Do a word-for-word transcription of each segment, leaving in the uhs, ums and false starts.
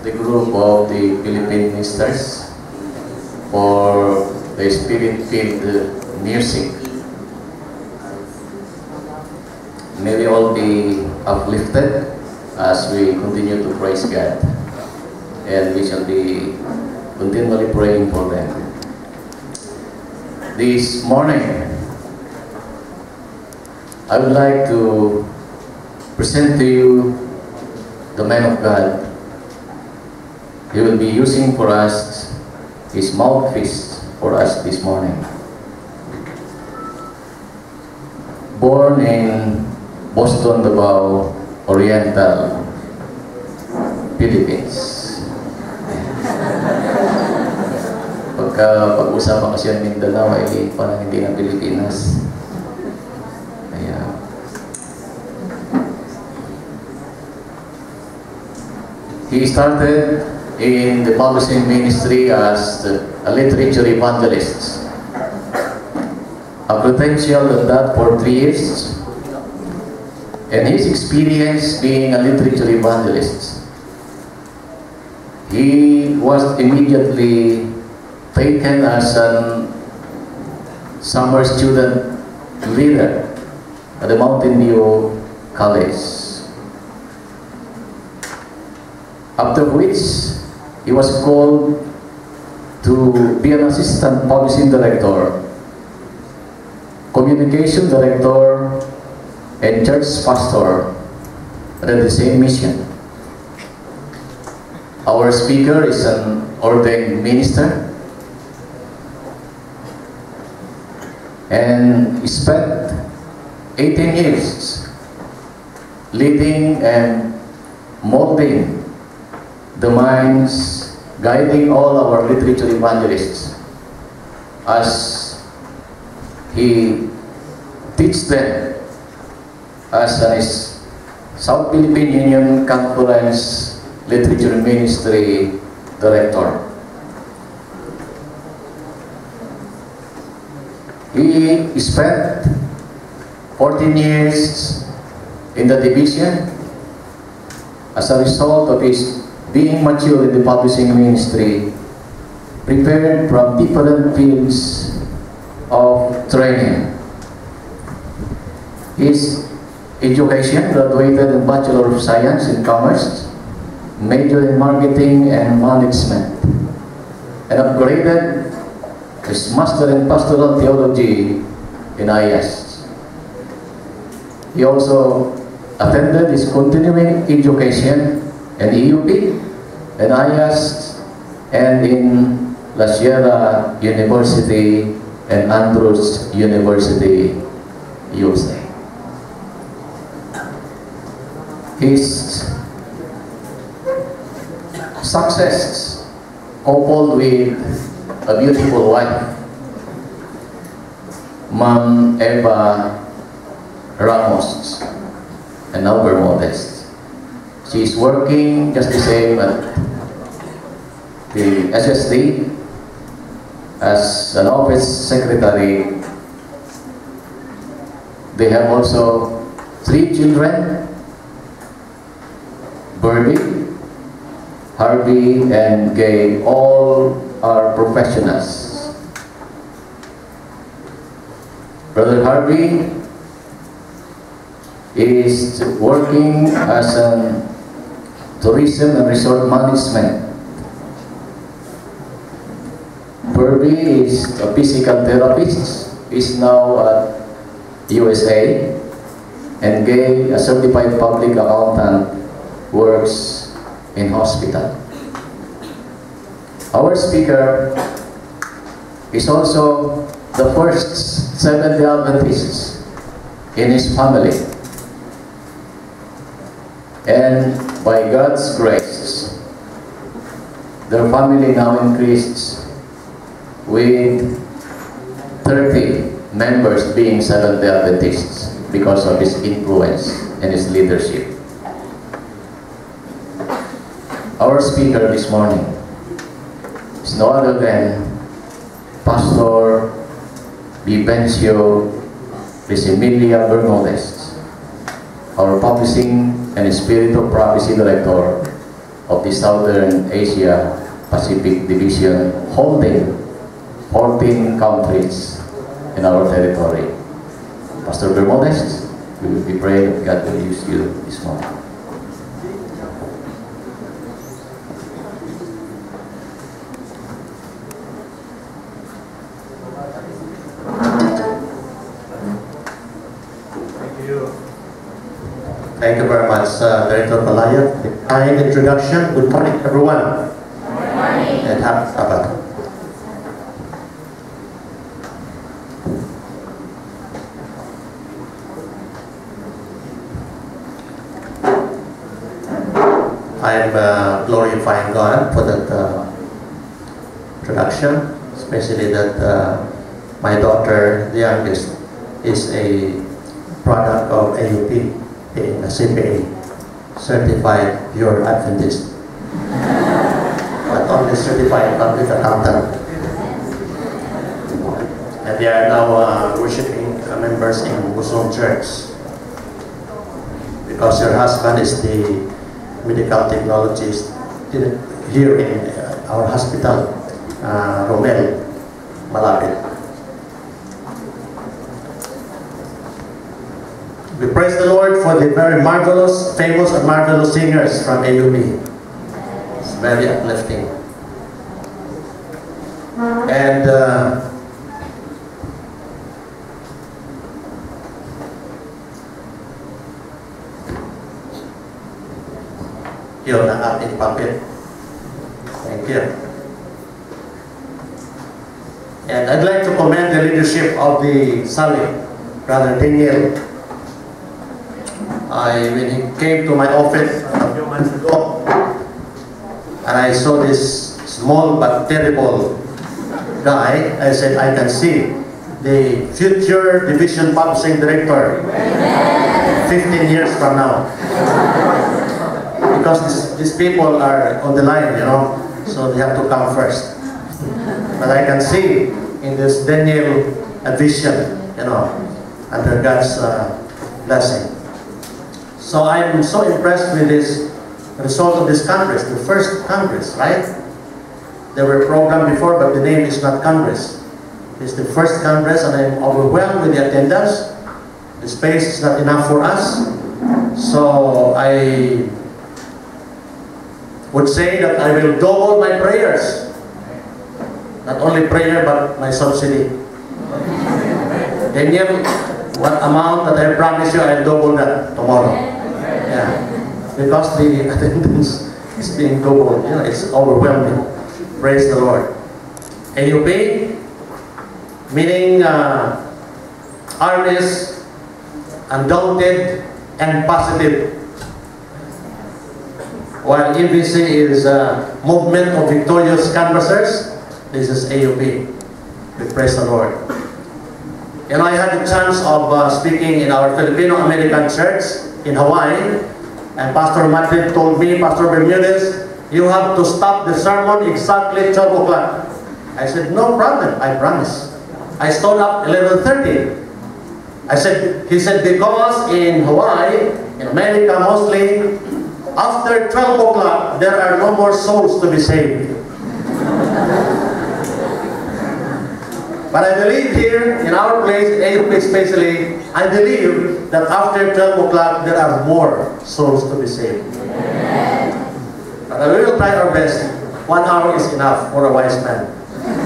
the group of the Philippine ministers for the spirit-filled music. May we all be uplifted as we continue to praise God, and we shall be continually praying for them. This morning, I would like to present to you the man of God. He will be using for us his mouthpiece for us this morning. Born in Boston, Davao Oriental, Philippines. Pagka pag-usapan kasi ang Mindanao ay parang hindi na Pilipinas. Kaya he started in the publishing ministry as a literature evangelist. A credential at that for three years. And his experience being a literature evangelist, he was immediately taken as a summer student leader at the Mountain View College. After which, he was called to be an assistant publishing director, communication director, and church pastor at the same mission. Our speaker is an ordained minister and he spent eighteen years leading and molding the minds, guiding all our literature evangelists as he teaches them as a South Philippine Union Conference Literature Ministry Director. He spent fourteen years in the division as a result of his being mature in the publishing ministry, prepared from different fields of training. His education, graduated in Bachelor of Science in Commerce, major in Marketing and Management, and upgraded his Master in Pastoral Theology in I S. He also attended his continuing education in E U P and I S and in La Sierra University and Andrews University, U S A. His success, coupled with a beautiful wife, Ma'am Eva Ramos, and now we're modest. She's working just the same at the S S D as an office secretary. They have also three children, Birdie, Harvey, and Gay. All are professionals. Brother Harvey is working as a tourism and resort management. Birdie is a physical therapist, is now at U S A, and Gay, a certified public accountant, works in hospital. Our speaker is also the first Seventh-day Adventist in his family, and by God's grace, their family now increased with thirty members being Seventh-day Adventists because of his influence and his leadership. Our speaker this morning is no other than Pastor Vivencio Rizemilia Bermudez, our Publishing and Spirit of Prophecy Director of the Southern Asia Pacific Division, holding fourteen countries in our territory. Pastor Bermudez, we will be praying that God will use you this morning. Thank you very much, uh, Director Palaya. Kind introduction. Good morning, everyone. Good morning. And happy Sabbath. I'm uh, glorifying God for that uh, introduction, especially that uh, my daughter, the youngest, is a product of A U P. In a C P A, Certified Pure Adventist, but only certified public accountant. And they are now uh, worshiping uh, members in Luzon Church, because her husband is the medical technologist here in uh, our hospital, uh, Romel, Malapit. We praise the Lord for the very marvelous, famous and marvelous singers from A U P. It's very uplifting. And uh, yun ang ating puppet. Thank you. And I'd like to commend the leadership of the Sally, Brother Daniel. I, when he came to my office a few months ago, and I saw this small but terrible guy, I said, I can see the future division publishing director fifteen years from now. Because this, these people are on the line, you know, so they have to come first. But I can see in this Daniel a vision, you know, under God's uh, blessing. So I'm so impressed with this result of this Congress, the first Congress, right? There were programs before, but the name is not Congress. It's the first Congress, and I'm overwhelmed with the attendance. The space is not enough for us. So I would say that I will double my prayers. Not only prayer, but my subsidy. Daniel, what amount that I promise you, I'll double that tomorrow. Yeah, because the attendance is being doubled, you know, it's overwhelming. Praise the Lord. A U P, meaning uh, earnest, undaunted, and positive. While M V C is a movement of victorious canvassers, this is A U P. We praise the Lord. You know, I had the chance of uh, speaking in our Filipino-American church in Hawaii, and Pastor Madrid told me, Pastor Bermudez, you have to stop the sermon exactly twelve o'clock. I said, no problem, I promise. I stood up eleven thirty. I said, he said, because in Hawaii, in America mostly, after twelve o'clock, there are no more souls to be saved. But I believe here, in our place, in A U P especially, I believe that after twelve o'clock, there are more souls to be saved. Amen. But we will try our best. One hour is enough for a wise man.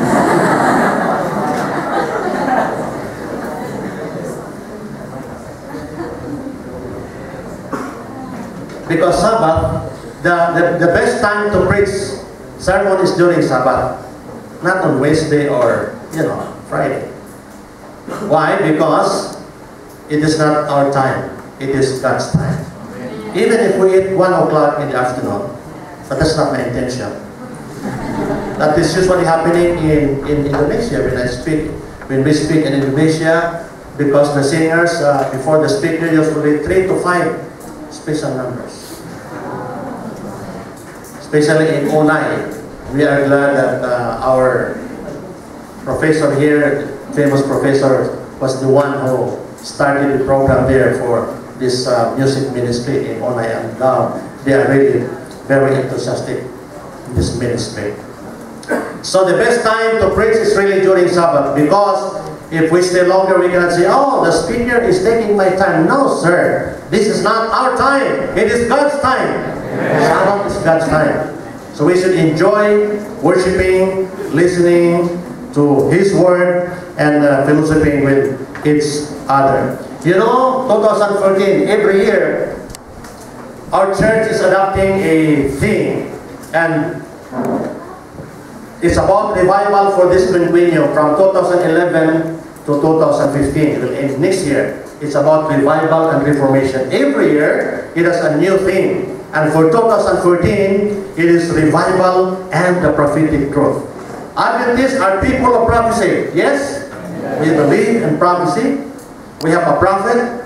Because Sabbath, the, the, the best time to preach sermon is during Sabbath. Not on Wednesday or, you know, Friday. Why? Because it is not our time. It is God's time. Even if we eat one o'clock in the afternoon, but that's not my intention. That is usually happening in, in Indonesia when I speak. When we speak in Indonesia, because the singers, uh, before the speaker, usually three to five special numbers. Especially in Onay, we are glad that uh, our professor here, famous professor, was the one who started the program there for this uh, music ministry in Onay, and now they are really very enthusiastic in this ministry. So the best time to preach is really during Sabbath, because if we stay longer, we cannot say, oh, the speaker is taking my time. No, sir. This is not our time. It is God's time. Sabbath is God's time. So we should enjoy worshiping, listening to His Word, and uh, fellowshipping with each other. You know, twenty fourteen, every year, our church is adopting a theme, and it's about revival for this quinquennium from two thousand eleven to two thousand fifteen. It will end next year. It's about revival and reformation. Every year, it has a new theme. And for two thousand fourteen, it is revival and the prophetic truth. Adventists are people of prophecy. Yes? We believe in prophecy. We have a prophet.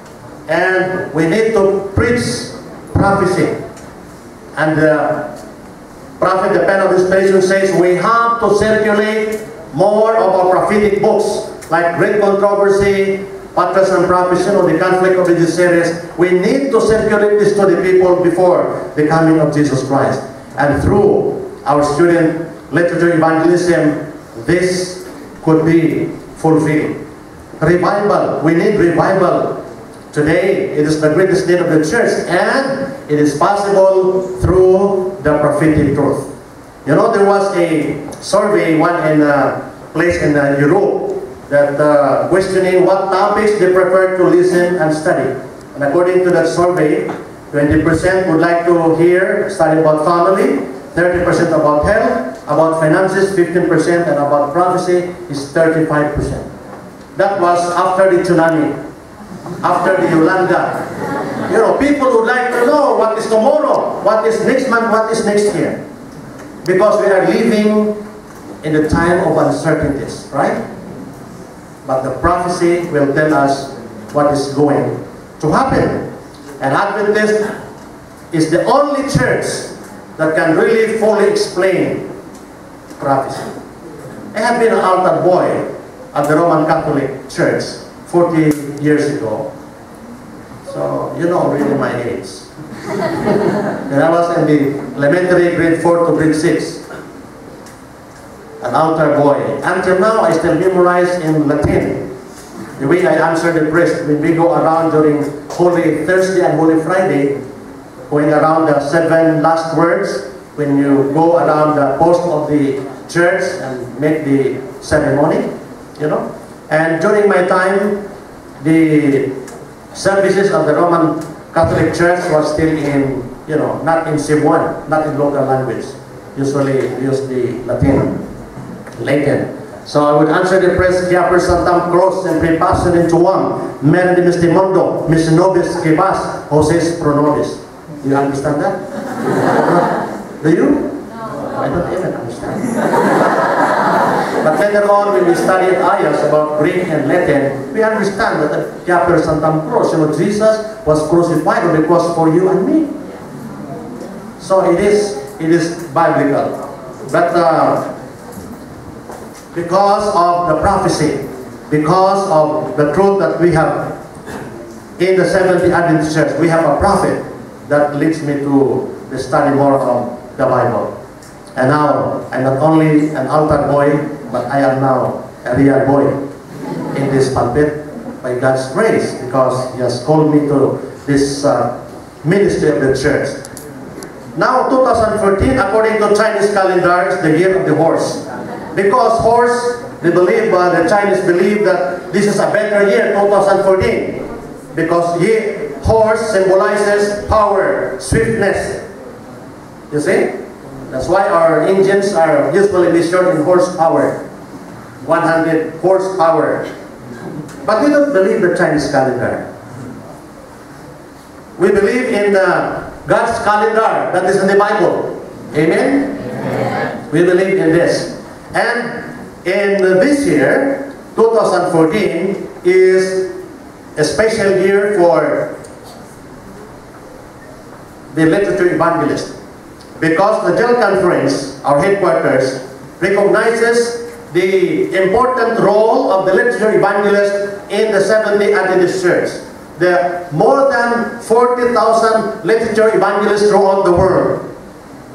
And we need to preach prophecy. And the prophet, the pen of inspiration, says we have to circulate more of our prophetic books, like Great Controversy, Patras and Prophecy, or the Conflict of Ages series. We need to circulate this to the people before the coming of Jesus Christ. And through our student literature evangelism, this could be fulfilled. Revival. We need revival. Today, it is the greatest need of the church, and it is possible through the prophetic truth. You know, there was a survey, one in a place in uh, Europe, that uh, questioning what topics they prefer to listen and study. And according to that survey, twenty percent would like to hear, study about family, thirty percent about health, about finances, fifteen percent, and about prophecy is thirty-five percent. That was after the tsunami, after the Yolanda. You know, people would like to know what is tomorrow, what is next month, what is next year. Because we are living in the time of uncertainties, right? But the prophecy will tell us what is going to happen. And Adventist is the only church that can really fully explain prophecy. I have been an altar boy at the Roman Catholic Church forty years ago. So, you know really my age. When I was in the elementary grade four to grade six, an altar boy. Until now, I still memorize in Latin. The way I answer the priest when we go around during Holy Thursday and Holy Friday, going around the seven last words, when you go around the post of the church and make the ceremony, you know. And during my time, the services of the Roman Catholic Church was still in, you know, not in Cebuano, not in local language. Usually use the Latin. Latin. So I would answer the press, Kia per Santam Cross and Prepassen into one, Meren de Mistimondo, Miss Nobis Kibas, Joses Pro Nobis. Do you understand that? Do you? No. I don't even understand. But later on, when we studied ayahs about Greek and Latin, we understand that Kia per Santam Cross, you know, Jesus was crucified on the cross for you and me. So it is, it is biblical. But uh, because of the prophecy, because of the truth that we have in the Seventh-day Adventist Church, we have a prophet that leads me to the study more of the Bible. And now, I'm not only an altar boy, but I am now a real boy in this pulpit by God's grace, because He has called me to this uh, ministry of the church. Now, two thousand fourteen, according to Chinese calendar, is the year of the horse. Because horse, they believe, uh, the Chinese believe that this is a better year, two thousand fourteen. Because ye, horse symbolizes power, swiftness. You see? That's why our engines are usually measured in horsepower. one hundred horsepower. But we don't believe the Chinese calendar. We believe in uh, God's calendar that is in the Bible. Amen? Amen. We believe in this. And in this year, two thousand fourteen, is a special year for the literature evangelist. Because the General Conference, our headquarters, recognizes the important role of the literature evangelist in the Seventh-day Adventist Church. There are more than forty thousand literature evangelists throughout the world.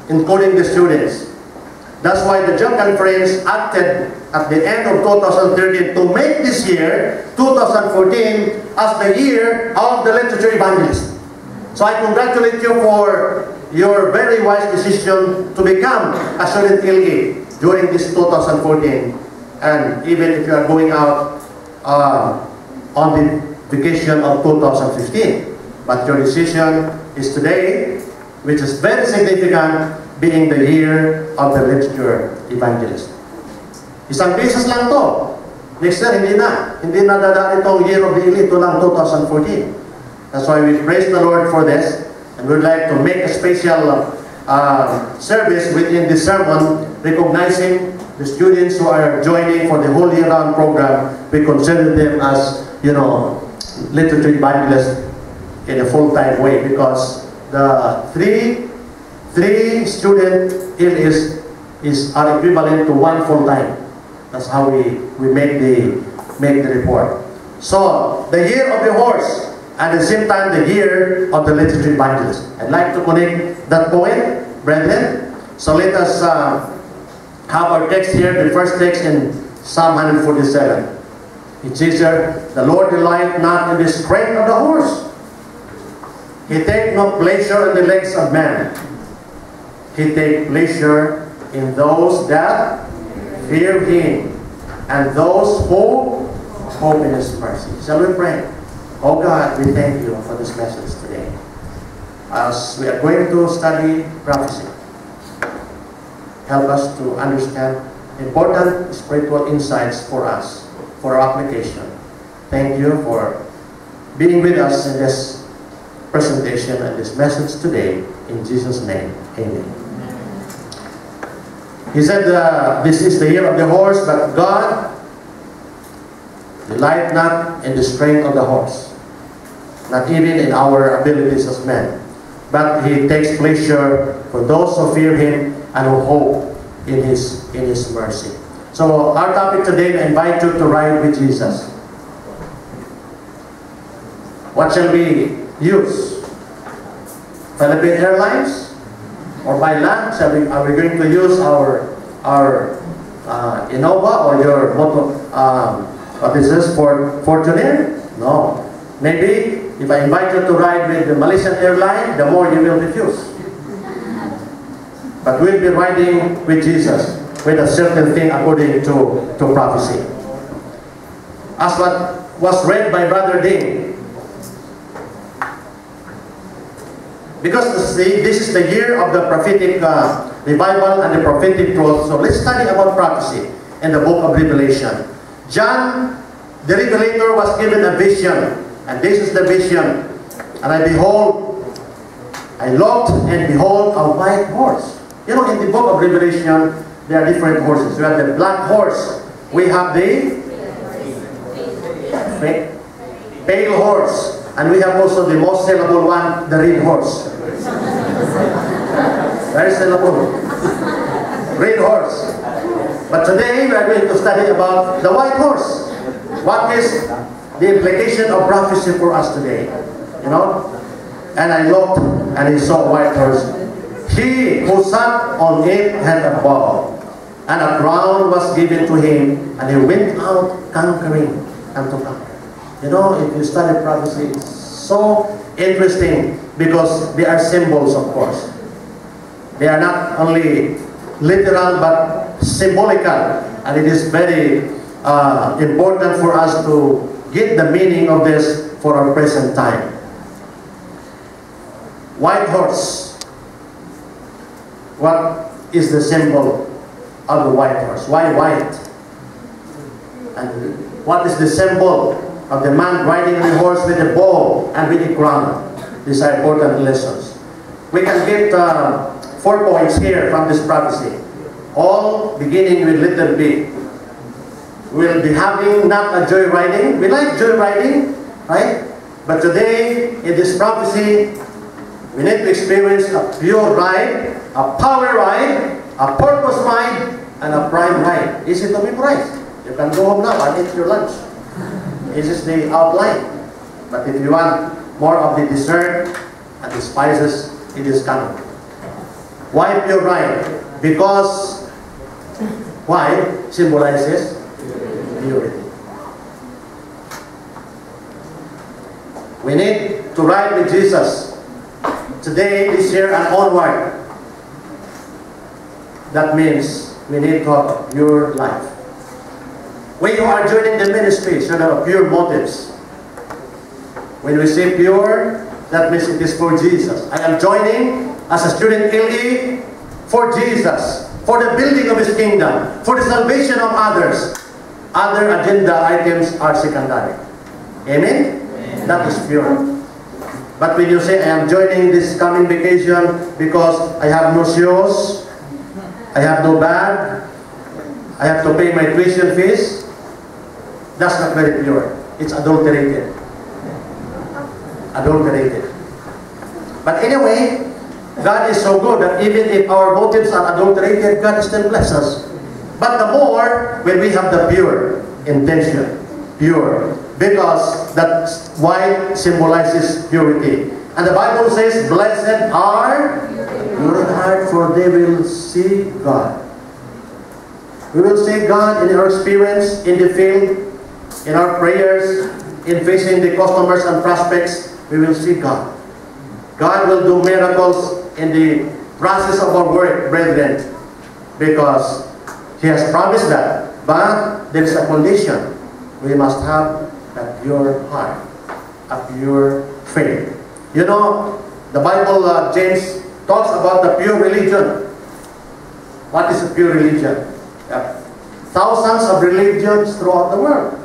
including the students. That's why the joint conference acted at the end of two thousand thirteen to make this year, two thousand fourteen, as the year of the literature evangelist. So I congratulate you for your very wise decision to become a student L E during this two thousand fourteen. And even if you are going out uh, on the vacation of two thousand fifteen. But your decision is today, which is very significant, being the year of the literature evangelist. Isang beses lang to. Next year, hindi na. Hindi na dadaan itong year of the elite. Ito lang two thousand fourteen. That's why we praise the Lord for this. And we'd like to make a special uh, service within this sermon, recognizing the students who are joining for the whole year-round program. We consider them as, you know, literature evangelists in a full-time way, because the three three student here is is are equivalent to one full-time. That's how we we make the make the report. So the year of the horse, and at the same time the year of the literature evangelist. I'd like to connect that point, brethren. So let us uh, have our text here. The first text in Psalm one forty-seven. It says here, "The Lord delight not in the strength of the horse. He take no pleasure in the legs of man. He take pleasure in those that fear Him, and those who hope in His mercy." Shall we pray? Oh God, we thank you for this message today. As we are going to study prophecy, help us to understand important spiritual insights for us, for our application. Thank you for being with us in this presentation and this message today. In Jesus' name, amen. He said, uh, this is the year of the horse, but God delight not in the strength of the horse, not even in our abilities as men, but He takes pleasure for those who fear Him and who hope in His, in His mercy. So our topic today, I invite you to ride with Jesus. What shall we use? Philippine Airlines? Or by land? Shall we, are we going to use our our uh, Innova or your motor, um, what is this, for Fortuner? No. Maybe if I invite you to ride with the Malaysian airline, the more you will refuse. But we'll be riding with Jesus, with a certain thing according to, to prophecy. As what was read by Brother Ding, because this is, the, this is the year of the prophetic uh, revival and the prophetic truth. So let's study about prophecy in the book of Revelation. John, the Revelator, was given a vision. And this is the vision. And I behold, I looked and behold a white horse. You know, in the book of Revelation, there are different horses. We have the black horse. We have the pale horse. And we have also the most sellable one, the red horse. Very sellable. Red horse. But today we are going to study about the white horse. What is the implication of prophecy for us today? You know? And I looked and I saw a white horse. He who sat on it had a bow, and a crown was given to him, and he went out conquering and to conquer. You know, if you study prophecy, it's so interesting because they are symbols, of course. They are not only literal but symbolical, and it is very uh, important for us to get the meaning of this for our present time. White horse. What is the symbol of the white horse? Why white? And what is the symbol of the man riding the horse with a bow and with a crown? These are important lessons. We can get uh, four points here from this prophecy, all beginning with letter B. We'll be having not a joy riding. We like joy riding, right? But today, in this prophecy, we need to experience a pure ride, a power ride, a purpose ride, and a prime ride. Easy to memorize. You can go home now and eat your lunch. This is the outline. But if you want more of the dessert and the spices, it is coming. Why pure right? Because white symbolizes purity. We need to ride with Jesus today, this year, and onward. That means we need to have a pure life. When you are joining the ministry, should have pure motives. When we say pure, that means it is for Jesus. I am joining as a student L E for Jesus, for the building of His kingdom, for the salvation of others. Other agenda items are secondary. Amen? Amen. That is pure. But when you say, I am joining this coming vacation because I have no shoes, I have no bag, I have to pay my tuition fees, that's not very pure. It's adulterated. Adulterated. But anyway, God is so good that even if our motives are adulterated, God still blesses us. But the more when we have the pure intention, pure, because that white symbolizes purity. And the Bible says, blessed are pure in heart, for they will see God. We will see God in our experience, in the field, in our prayers, in facing the customers and prospects. We will see God. God will do miracles in the process of our work, brethren, because He has promised that. But there is a condition. We must have a pure heart, a pure faith. You know, the Bible, uh, James talks about the pure religion. What is a pure religion? Yeah. Thousands of religions throughout the world.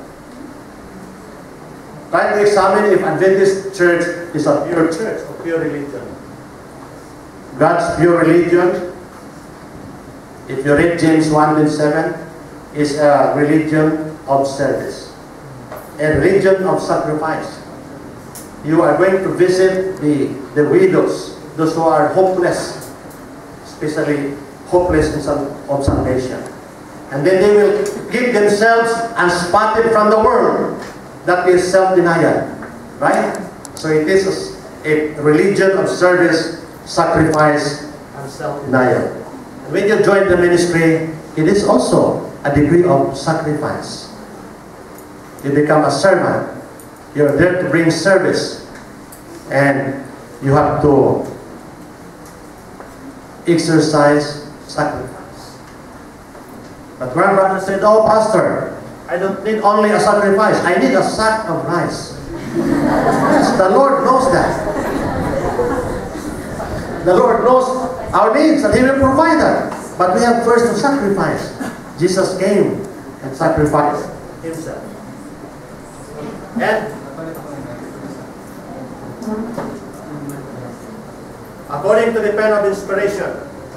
Try to examine if Adventist church is a pure church, a pure religion. God's pure religion, if you read James one and seven, is a religion of service, a religion of sacrifice. You are going to visit the, the widows, those who are hopeless, especially hopeless in some, of salvation. And then they will keep themselves unspotted from the world. That is self-denial, right? So it is a, a religion of service, sacrifice, and self-denial. And when you join the ministry, it is also a degree of sacrifice. You become a servant. You're there to bring service. And you have to exercise sacrifice. But one brother said, oh, Pastor, I don't need only a sacrifice. I need a sack of rice. Yes, the Lord knows that. The Lord knows our needs and He will provide that. But we have first to sacrifice. Jesus came and sacrificed Himself. And according to the pen of inspiration,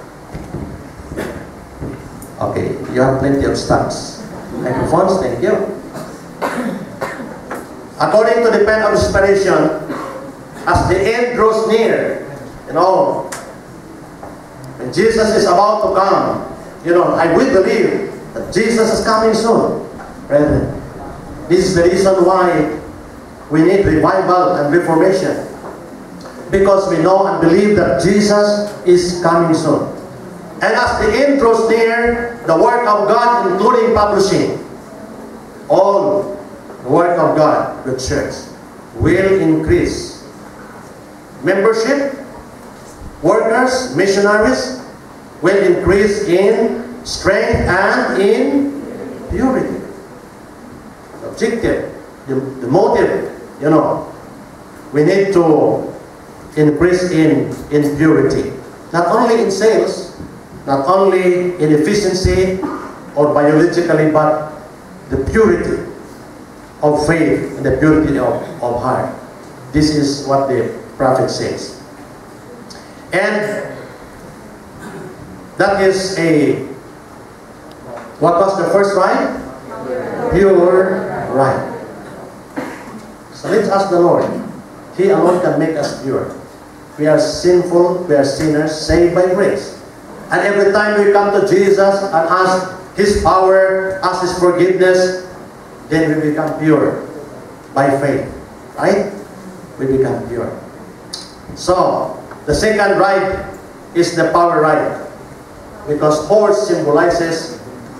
okay, you have plenty of stocks. Microphones, thank you. According to the pen of inspiration, as the end draws near, you know, when Jesus is about to come, you know, I will believe that Jesus is coming soon. Brethren, this is the reason why we need revival and reformation. Because we know and believe that Jesus is coming soon. And as the end draws near, the work of God, including publishing, all the work of God, the church, will increase. Membership, workers, missionaries, will increase in strength and in purity. The objective, the, the motive, you know, we need to increase in, in purity. Not only in sales, not only in efficiency or biologically, but the purity of faith and the purity of, of heart. This is what the prophet says. And that is a, what was the first right? Pure right. So let's ask the Lord. He alone can make us pure. We are sinful, we are sinners, saved by grace. And every time we come to Jesus and ask His power, ask His forgiveness, then we become pure by faith. Right? We become pure. So, the second right is the power rider, because horse symbolizes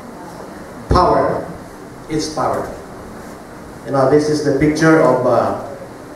power. It's power. You know, this is the picture of uh,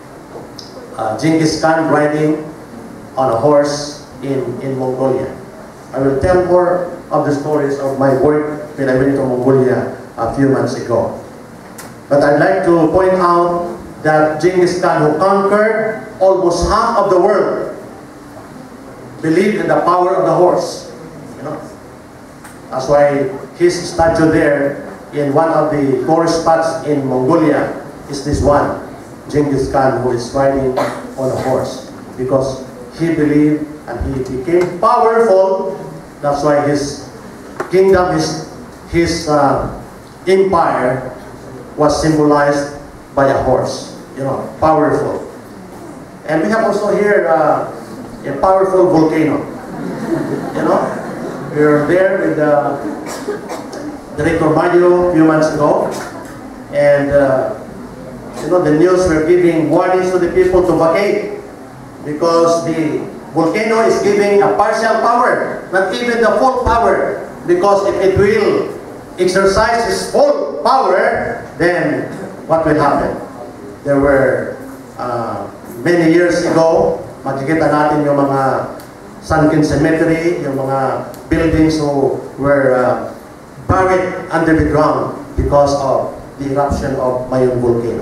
uh, Genghis Khan riding on a horse in, in Mongolia. I will tell more of the stories of my work when I went to Mongolia a few months ago. But I'd like to point out that Genghis Khan, who conquered almost half of the world, believed in the power of the horse. You know? That's why his statue there in one of the tourist spots in Mongolia is this one, Genghis Khan, who is riding on a horse, because he believed and he became powerful. That's why his kingdom, his, his uh, empire was symbolized by a horse, you know, powerful. And we have also here uh, a powerful volcano. You know, we were there with uh, Director Mario a few months ago, and uh, you know, the news were giving warnings to the people to vacate because the volcano is giving a partial power, not even the full power, because if it will exercise its full power, then what will happen? There were uh, many years ago, makikita natin yung mga sunken cemetery, yung mga buildings who were uh, buried under the ground because of the eruption of Mayon volcano.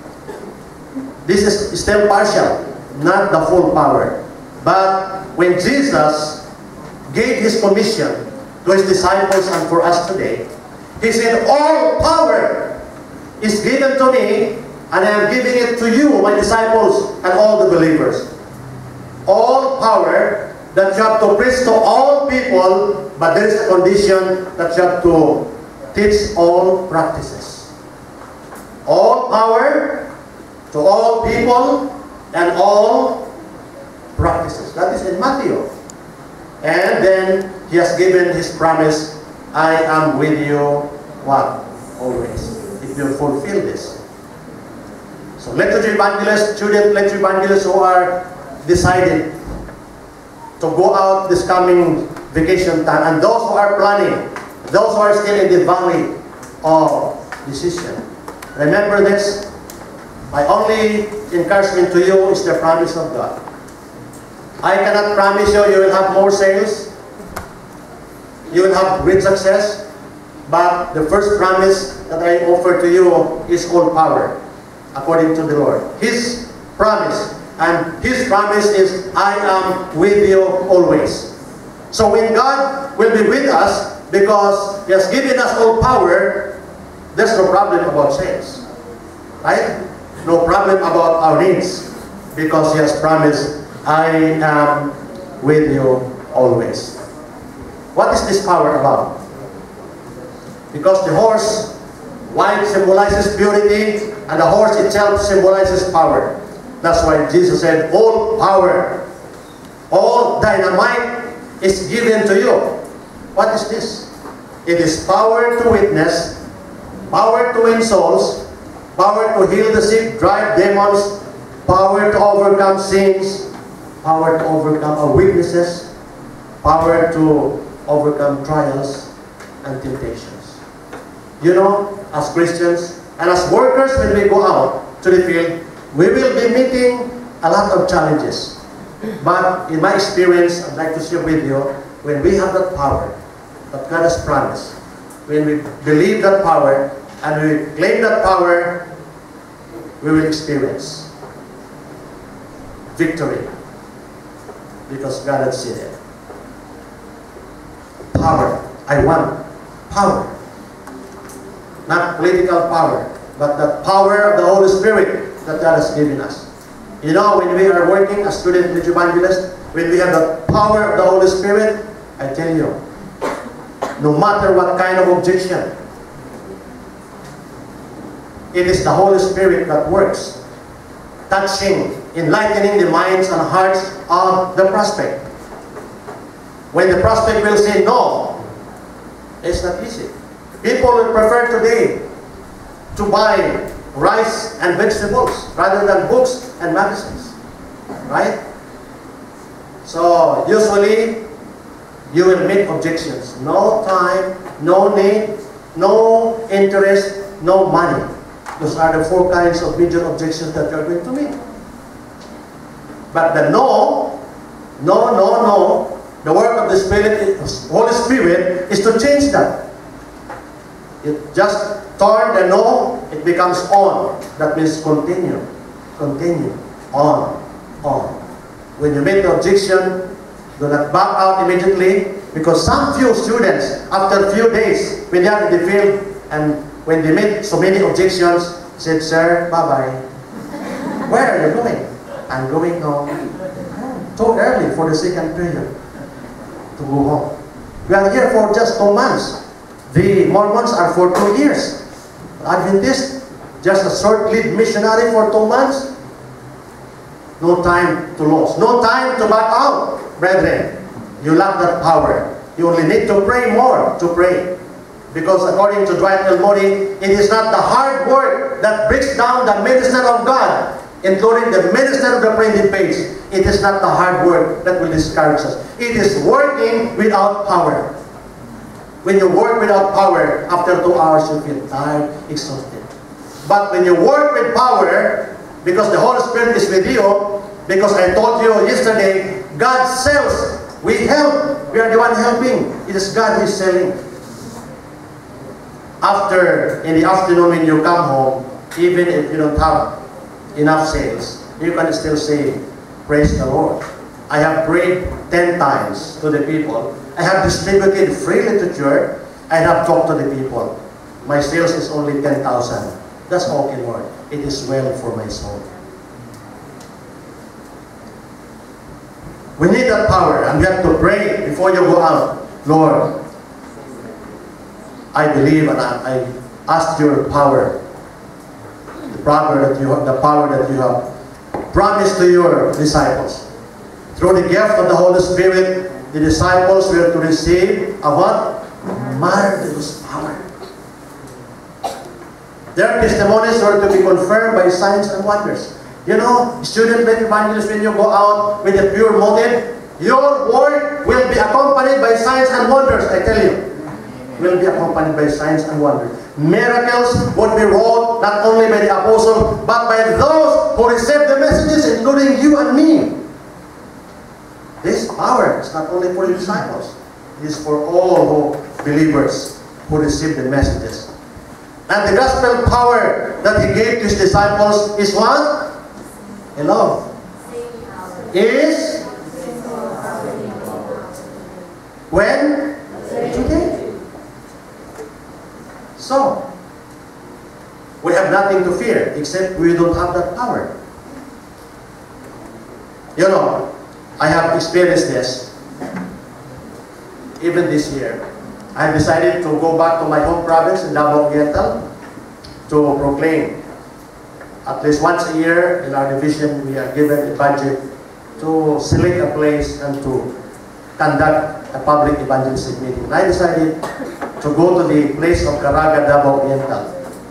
This is still partial, not the full power. But when Jesus gave his commission to his disciples and for us today, he said, all power is given to me, and I am giving it to you, my disciples, and all the believers. All power that you have to preach to all people, but there is a condition that you have to teach all practices. All power to all people and all practices. That is in Matthew. And then he has given his promise, I am with you, what? Always. If you fulfill this. So liturgy evangelists, student liturgy evangelists who are decided to go out this coming vacation time, and those who are planning, those who are still in the valley of decision. Remember this, my only encouragement to you is the promise of God. I cannot promise you you will have more sales, you will have great success, but the first promise that I offer to you is all power, according to the Lord. His promise, and His promise is, I am with you always. So when God will be with us, because He has given us all power, there's no problem about sales. Right? No problem about our needs, because He has promised, I am with you always. What is this power about? Because the horse, white symbolizes purity, and the horse itself symbolizes power. That's why Jesus said, all power, all dynamite is given to you. What is this? It is power to witness, power to win souls, power to heal the sick, drive demons, power to overcome sins, power to overcome our weaknesses, power to overcome trials and temptations. You know, as Christians and as workers, when we go out to the field, we will be meeting a lot of challenges. But in my experience, I'd like to share with you, when we have that power that God has promised, when we believe that power and we claim that power, we will experience victory, because God has said it. Power. I want power. Not political power, but the power of the Holy Spirit that God has given us. You know, when we are working as student liturgy evangelists, when we have the power of the Holy Spirit, I tell you, no matter what kind of objection, it is the Holy Spirit that works, touching, enlightening the minds and hearts of the prospect. When the prospect will say no, it's not easy. People will prefer today to buy rice and vegetables rather than books and magazines, right? So usually, you will make objections. No time, no need, no interest, no money. Those are the four kinds of major objections that you are going to make. But the no, no, no, no, the work of the Spirit, Holy Spirit, is to change that. It just turn the no, it becomes on. That means continue, continue, on, on. When you make the objection, do not back out immediately, because some few students, after a few days, when they are in the field, and when they make so many objections, said, "Sir, bye-bye." "Where are you going?" "I'm going home." Too early for the second period to go home. We are here for just two months. The Mormons are for two years. Adventists, just a short-lived missionary for two months. No time to lose. No time to back out, brethren. You lack that power. You only need to pray more to pray. Because according to Dwight L. Moody, it is not the hard work that breaks down the minister of God, including the minister of the printed page. It is not the hard work that will discourage us. It is working without power. When you work without power, after two hours you feel tired, exhausted. But when you work with power, because the Holy Spirit is with you, because I told you yesterday, God sells, we help, we are the one helping. It is God who is selling. After, in the afternoon when you come home, even if you don't have enough sales, you can still say, "Praise the Lord. I have prayed ten times to the people. I have distributed free literature. I have talked to the people. My sales is only ten thousand. That's okay, Lord. It is well for my soul." We need that power, and we have to pray before you go out. "Lord, I believe and I, I ask your power, the power that you have, the power that you have promised to your disciples. Through the gift of the Holy Spirit, the disciples were to receive a what? Marvelous power. Their testimonies were to be confirmed by signs and wonders." You know, student-led evangelists, when you go out with a pure motive, your word will be accompanied by signs and wonders, I tell you. Will be accompanied by signs and wonders. Miracles would be wrought not only by the apostle, but by those who receive the messages, including you and me. This power is not only for the disciples. It is for all who believers who receive the messages. And the gospel power that he gave to his disciples is what? Hello. Is when? Today. So, we have nothing to fear except we don't have that power. You know, I have experienced this even this year. I decided to go back to my home province in Davao Oriental to proclaim. At least once a year in our division, we are given a budget to select a place and to conduct a public evangelistic meeting. And I decided to go to the place of Caraga, Davao Oriental.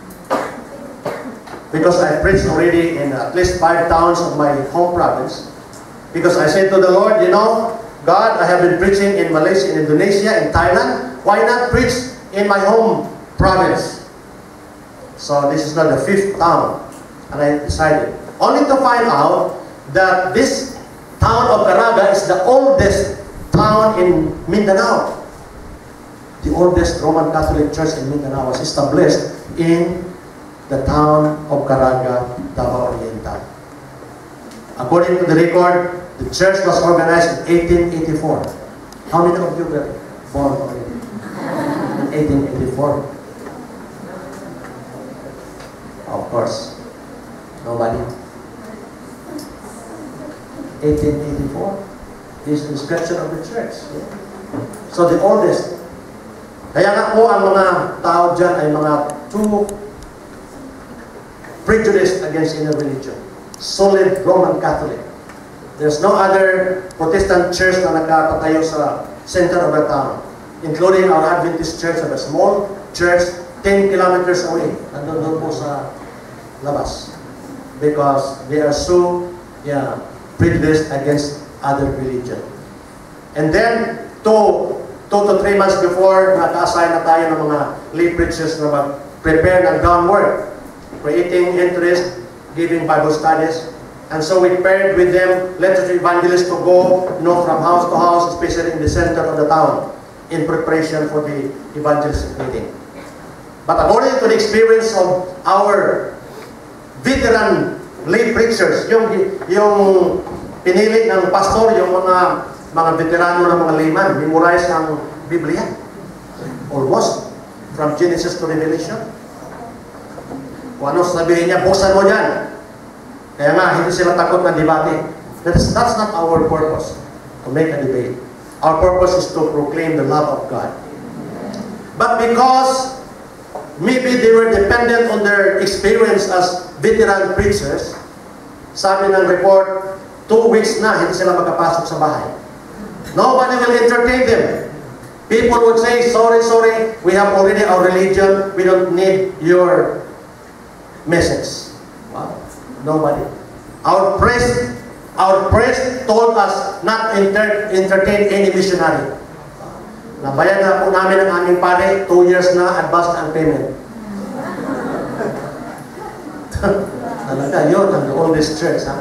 Because I preached already in at least five towns of my home province. Because I said to the Lord, you know, God, I have been preaching in Malaysia, in Indonesia, in Thailand. Why not preach in my home province? So this is not the fifth town. And I decided, only to find out that this town of Caraga is the oldest town in Mindanao. The oldest Roman Catholic Church in Mindanao was established in the town of Caraga, Davao Oriental. According to the record, the church was organized in eighteen eighty-four. How many of you were born already? In eighteen eighty-four? Of course. Nobody. eighteen eighty-four is the inscription of the church. So the oldest. Kaya nga po ang mga tao dyan ay mga too prejudiced against any religion. Solid Roman Catholic. There's no other Protestant church na nakapatayo sa center of the town, including our Adventist church of a small church ten kilometers away. Nandun doon po sa labas. Because they are so yeah, prejudiced against other religion. And then, two, two to three months before, naka-assign na tayo ng mga lay preachers na mag-prepare ng groundwork, creating interest, giving Bible studies. And so we paired with them, letters to evangelists to go, you know, from house to house, especially in the center of the town, in preparation for the evangelistic meeting. But according to the experience of our veteran lay preachers, yung, yung pinili ng pastor, yung mga mga veterano ng mga layman, memorize ang Biblia. Almost. From Genesis to Revelation. Kung ano sabihin niya, buksan mo yan. Kaya nga, hindi sila takot na debate. That's, that's not our purpose, to make a debate. Our purpose is to proclaim the love of God. But because maybe they were dependent on their experience as veteran preachers, sabi ng report, two weeks na, hindi sila makapasok sa bahay. Nobody will entertain them. People would say, sorry, sorry, we have already our religion, we don't need your message. Wow. Nobody. Our priest, our priest told us not to enter, entertain any missionary. Nabayan na po namin ang aming pare, two years na, advance na ang payment. Talaga, yun ang oldest church, ha?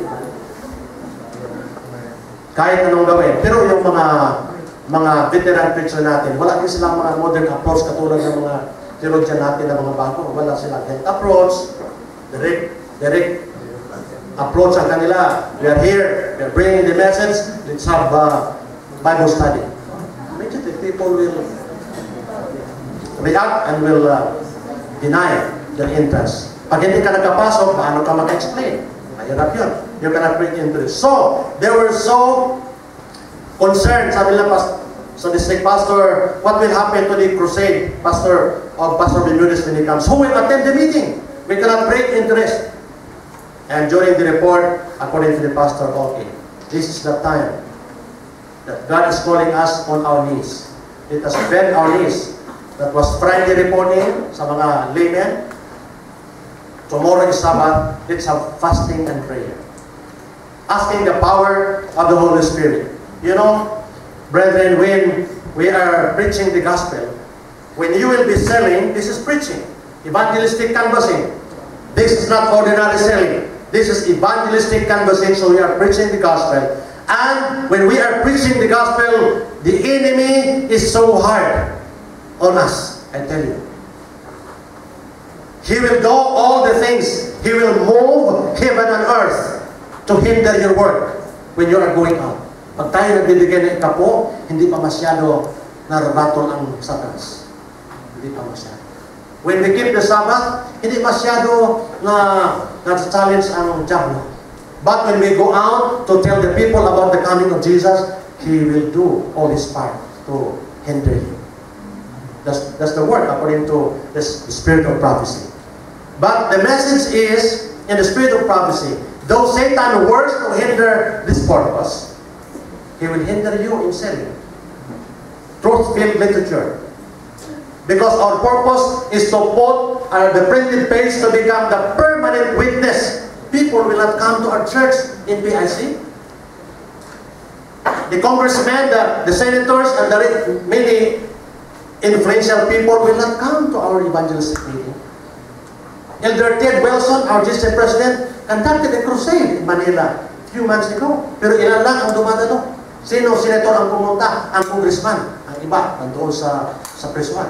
Kahit anong gawin. Pero yung mga mga veteran preacher natin, wala din silang mga modern approach katulad ng mga theologian natin ng mga bago. Wala silang health approach, direct, direct approach ang kanila. We are here, we are bringing the message, let's have uh, Bible study. Immediately people will react and will uh, deny their entrance. Pag hindi ka nakapasok, paano ka maka-explain? Mahirap yun. You cannot bring into this. So, they were so concerned, sabi nila sa district pastor, what will happen to the crusade, pastor of Pastor Bermudez when he comes? Who will attend the meeting? We cannot break interest. And during the report, according to the pastor, okay, this is the time that God is calling us on our knees. Let us bend our knees. That was Friday reporting sa mga laymen. Tomorrow is Sabbath. Let's have fasting and prayer. Asking the power of the Holy Spirit. You know, brethren, when we are preaching the gospel, when you will be selling, this is preaching. Evangelistic canvassing. This is not ordinary selling. This is evangelistic canvassing, so we are preaching the gospel. And when we are preaching the gospel, the enemy is so hard on us, I tell you. He will do all the things. He will move heaven and earth to hinder your work when you are going out. Pag tayo nagbibigay ng ikapo, hindi pa masyado nararatol ang satanas. Hindi pa masyado. When we keep the Sabbath, hindi masyado na na-challenge ang diablo. But when we go out to tell the people about the coming of Jesus, He will do all His part to hinder you. That's, that's the word according to the spirit of prophecy. But the message is, in the spirit of prophecy, though Satan works to hinder this purpose, he will hinder you in selling truth-filled literature. Because our purpose is to put uh, the printed page to become the permanent witness. People will not come to our church in P I C. The congressmen, the, the senators, and the many influential people will not come to our evangelistic meeting. Elder Ted Wilson, our district president, conducted a crusade in Manila a few months ago. Pero ilan lang ang dumadalo. Sino senator ang pumunta? Ang congressman. Ang iba, nandoon sa, sa presuhan.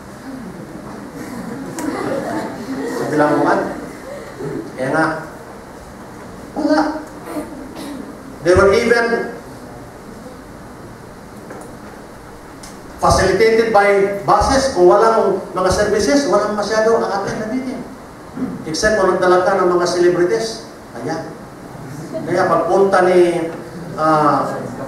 Sa bilangguan. Kaya nga, wala. They were even facilitated by buses. Kung walang mga services, walang masyado ang attend na meeting. Except kung nagdala ka ng mga celebrities. Kaya. Kaya pagpunta ni uh,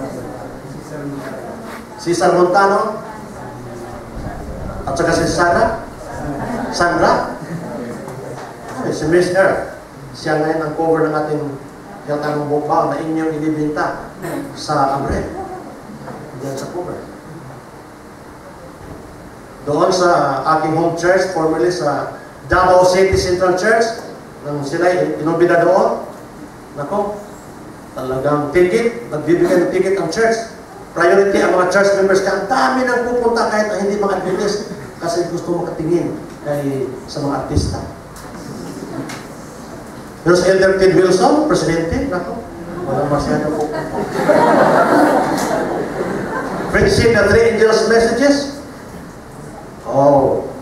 Cesar Montano at saka si Sara Sandra eh, si Miss Earth, siya ngayon ang cover ng ating yatang bukbang na inyong inibinta sa Amre diyan sa cover. Doon sa aking home church, formerly sa Davao City Central Church, nang sila inubida doon, nako, talagang ticket, nagbibigay ng ticket ang church. priority ang mga church members kaya ang dami nang pupunta kahit na hindi mga Adventist kasi gusto makatingin kay sa mga artista. Pero sa Elder Ted Wilson, presidente, nako, wala masyado pupunta. Preaching the three angels messages. Oh.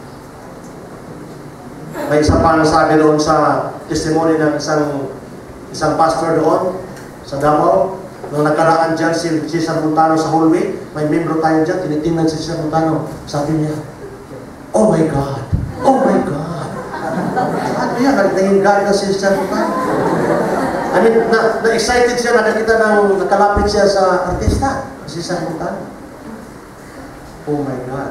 May isa pa nasabi doon sa testimony ng isang isang pastor doon sa Davao. Nung nakaraan dyan si Cesar Montano sa hallway, may membro tayo dyan, tinitingnan si Cesar Montano. Sabi niya, oh my God, oh my God. Ano yan? Naging God na si Cesar Montano. I mean, na, na-excited siya, nakakita ng nakalapit siya sa artista, si Cesar Montano. Oh my God.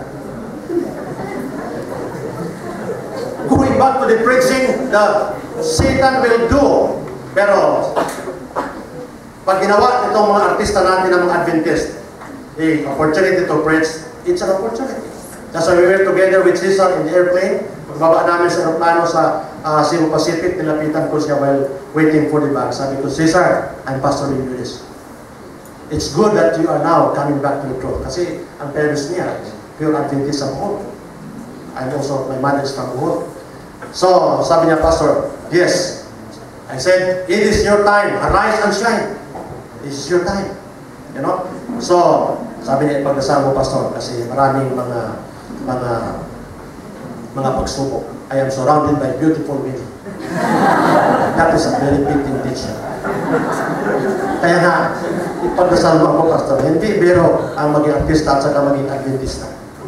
Going back to the preaching, the Satan will do. Pero, pag ginawa itong mga artista natin ng mga Adventist, the opportunity to preach, it's an opportunity. That's why we were together with Cesar in the airplane. Pagbaba namin sa aeroplano sa uh, Cebu Pacific, nilapitan ko siya while waiting for the bag. Sabi ko, Cesar, I'm pastoring you this. It's good that you are now coming back to the truth. Kasi ang parents niya, pure Adventist sa Bohol. I'm also, my mother is from Bohol. So, sabi niya, Pastor, yes. I said, it is your time. Arise and shine. This is your time. You know? So, sabi niya, ipagdasal mo, Pastor, kasi maraming mga mga mga pagsubok. I am surrounded by beautiful women. That is a very fitting picture. Kaya nga, ipagdasal mo ako, Pastor. Hindi biro ang maging artista at saka maging Adventista.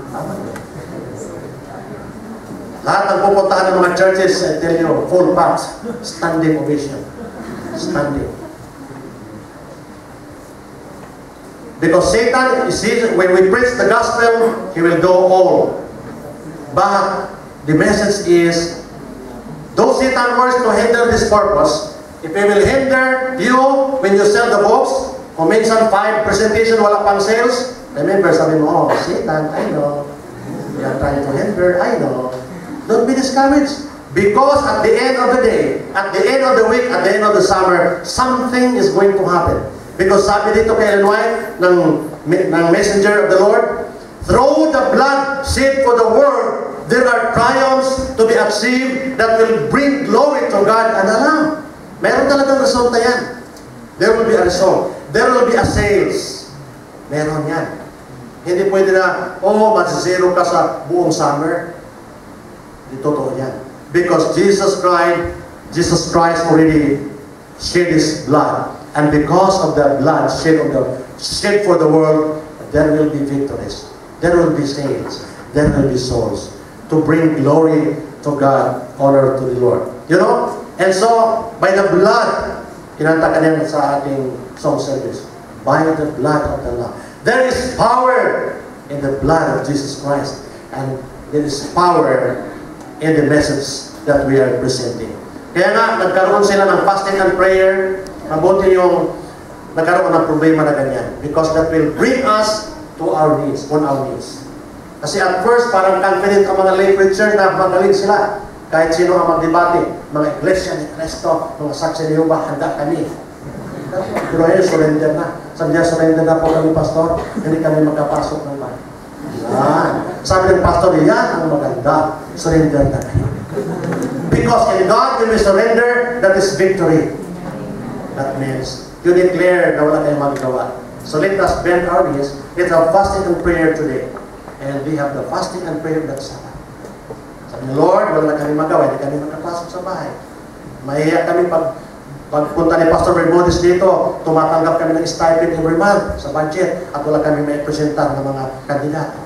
Lahat ng pupuntahan ng mga churches, I tell you, full packs, standing ovation. Standing. Because Satan, when we preach the gospel, he will do all. But the message is, though Satan works to hinder this purpose, if he will hinder you when you sell the books, kung minsan five presentation, wala pang sales, remember, sabi mo, oh, Satan, I know. You are trying to hinder, I know. Don't be discouraged. Because at the end of the day, at the end of the week, at the end of the summer, something is going to happen. Because sabi dito kay Ellen White, ng, ng messenger of the Lord, through the blood shed for the world, there are triumphs to be achieved that will bring glory to God and the Lamb. Meron talagang resulta yan. There will be a result. There will be a sales. Meron yan. Hindi pwede na, oh, masisero ka sa buong summer. Hindi totoo yan. Because Jesus Christ, Jesus Christ already shed His blood. And because of the blood shed, of the, shed for the world, there will be victories. There will be sales. There will be souls. To bring glory to God, honor to the Lord. You know? And so, by the blood, kinanta kanina sa ating song service, by the blood of the Lamb. There is power in the blood of Jesus Christ. And there is power in the message that we are presenting. Kaya nga, nagkaroon sila ng fasting and prayer. Mabuti yung nagkaroon ng problema na ganyan. Because that will bring us to our needs, on our needs. Kasi at first, parang confident ang mga lay preachers na magaling sila. Kahit sino ang magdebate, mga Iglesia ni Cristo, mga Saksi ni Jehovah, handa kami. Pero ayun, surrender na. Sabi niya, surrender na po kami, Pastor. Hindi kami magkapasok ng bahay. Yan. Sabi ng Pastor, yan ang maganda. Surrender na kayo. Because in God, when we surrender, that is victory. That means, you declare na wala kayong magagawa. So let us bend our knees. Let's have fasting and prayer today. And we have the fasting and prayer that Sabbath. Sabi ng Lord, wala na kami magawa, hindi kami makapasok sa bahay. Mahiya kami pag pagpunta ni Pastor Bermudez dito, tumatanggap kami ng stipend every month sa budget at wala kami may presentar ng mga kandidato.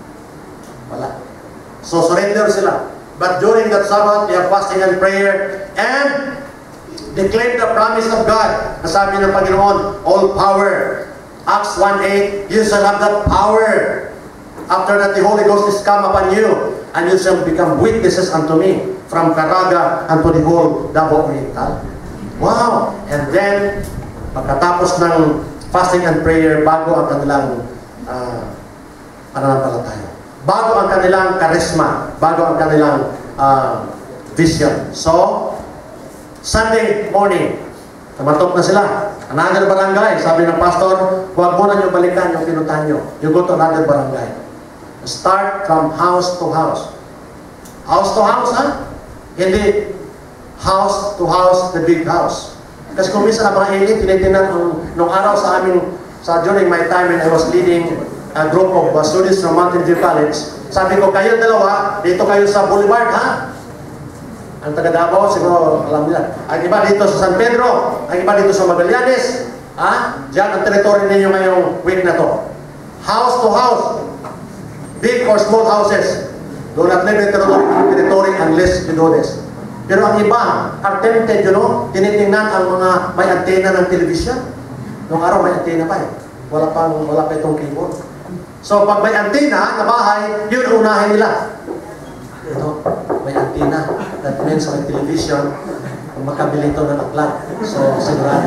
Wala. So surrender sila. But during that Sabbath, they have fasting and prayer and declare the promise of God. Nasabi ng Panginoon, all power. Acts one eight, you shall have that power. After that, the Holy Ghost is come upon you, and you shall become witnesses unto me, from Caraga unto the whole Davao Oriental. Wow! And then, pagkatapos ng fasting and prayer, bago ang kanilang uh, pananampalataya. Bago ang kanilang charisma, bago ang kanilang uh, vision. So, Sunday morning, tumatok na sila. Another barangay, sabi ng pastor, huwag mo na nyo balikan yung pinuntahan nyo. You go to another barangay. Start from house to house. House to house, ha? Hindi house to house, the big house. Kasi kung minsan ang mga elite, tinitinan nung araw sa amin, sa during my time when I was leading a group of uh, students from Mountain View College, sabi ko, kayo dalawa, dito kayo sa Boulevard, ha? Ang taga Davao, siguro alam nila. Ang iba dito sa San Pedro, ang iba dito sa Magallanes, ha? Diyan ang territory ninyo ngayong week na to. House to house, big or small houses, do not live in territory, territory unless you do this. Pero ang iba, are tempted, you know, tinitingnan ang mga may antena ng television. Noong araw may antena pa eh. Wala pang, wala pa itong keyboard. So pag may antena na bahay, yun unahin nila. Ito, may antena. That means may television, kung makabili ito ng aklat. So, sigurado.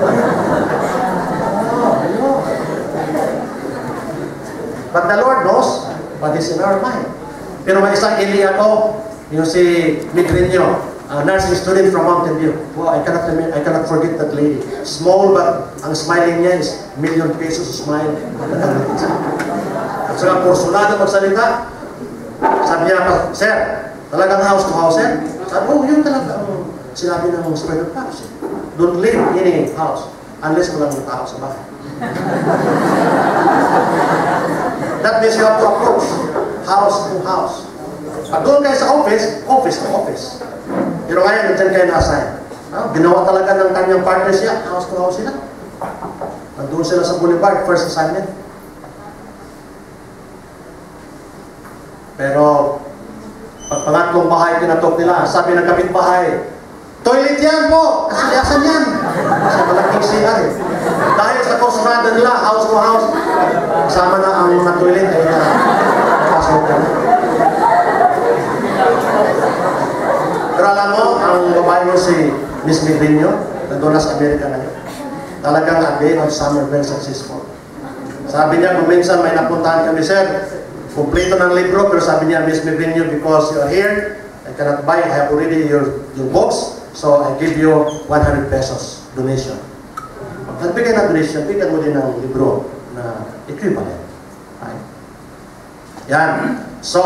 But the Lord knows what is in our mind. Pero may isang ili ako, yung si Migrinyo, a nursing student from Mountain View. Wow, I cannot I cannot forget that lady. Small, but ang smiling niya is million pesos smile. At saka porsulado magsalita. Sabi niya pa, sir, talagang house to house, sir? Sabi, oh, yun talaga ang sinabi ng Spirit of God. Don't live in a house unless walang tao sa bahay. That means you have to approach house to house. Pag doon kayo sa office, office to office. Pero ngayon, nandiyan kayo na-assign. No? Ginawa talaga ng kanyang partners siya, house to house sila. Nandun sila sa Boulevard, first assignment. Pero, pag pangatlong bahay tinatok nila, sabi ng kapitbahay, toilet yan po! Kasyasan yan! Kasi malaking C R eh. Dahil sa kusurada nila, house to house, kasama na ang mga toilet ay na pasok ka na. Pero alam mo, ang babae mo si Miss Migrinyo, nandun na sa Amerika ngayon. Talagang a day of summer very successful. Sabi niya, kung minsan may napuntahan kami, sir, kumpleto ng libro, pero sabi niya, Miss Migrinyo, because you are here, I cannot buy, I have already your, your books, so I give you one hundred pesos donation. Pag nagbigay ng donation, bigyan mo din ng libro na equivalent. Right? Yan. So,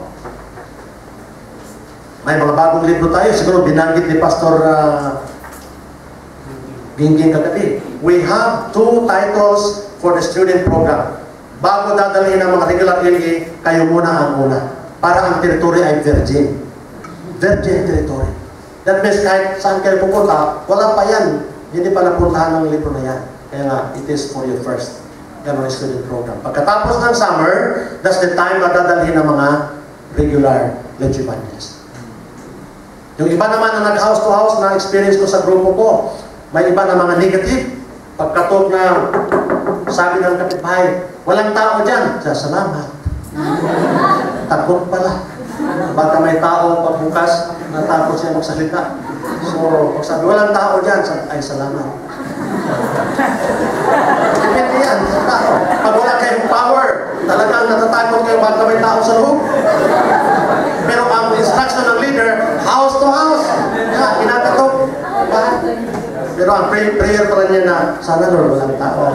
may mga bagong libro tayo. Siguro binanggit ni Pastor uh, Gingging kagabi. We have two titles for the student program. Bago dadalhin ang mga regular L A, kayo muna ang una. Para ang territory ay virgin. Virgin territory. That means kahit saan kayo pupunta, wala pa yan. Hindi pa napuntahan ng libro na yan. Kaya nga, it is for you first. Yan ang student program. Pagkatapos ng summer, that's the time na dadalhin ang mga regular legibanists. Yung iba naman na nag-house to house na experience ko sa grupo ko, may iba na mga negative. Pagkatok na sabi ng kapitbahay, walang tao dyan. Sa salamat. Takot pala. Baka may tao pagbukas, natakot siya magsalita. So, pag sabi, walang tao dyan, ay salamat. Depende yan sa tao. Pag wala kayong power, talagang natatakot kayo baka may tao sa loob. Pero ang instruction ng leader, house to house, yeah, kinakatok. Diba? Pero ang prayer, prayer pa rin niya na, sana Lord, walang tao.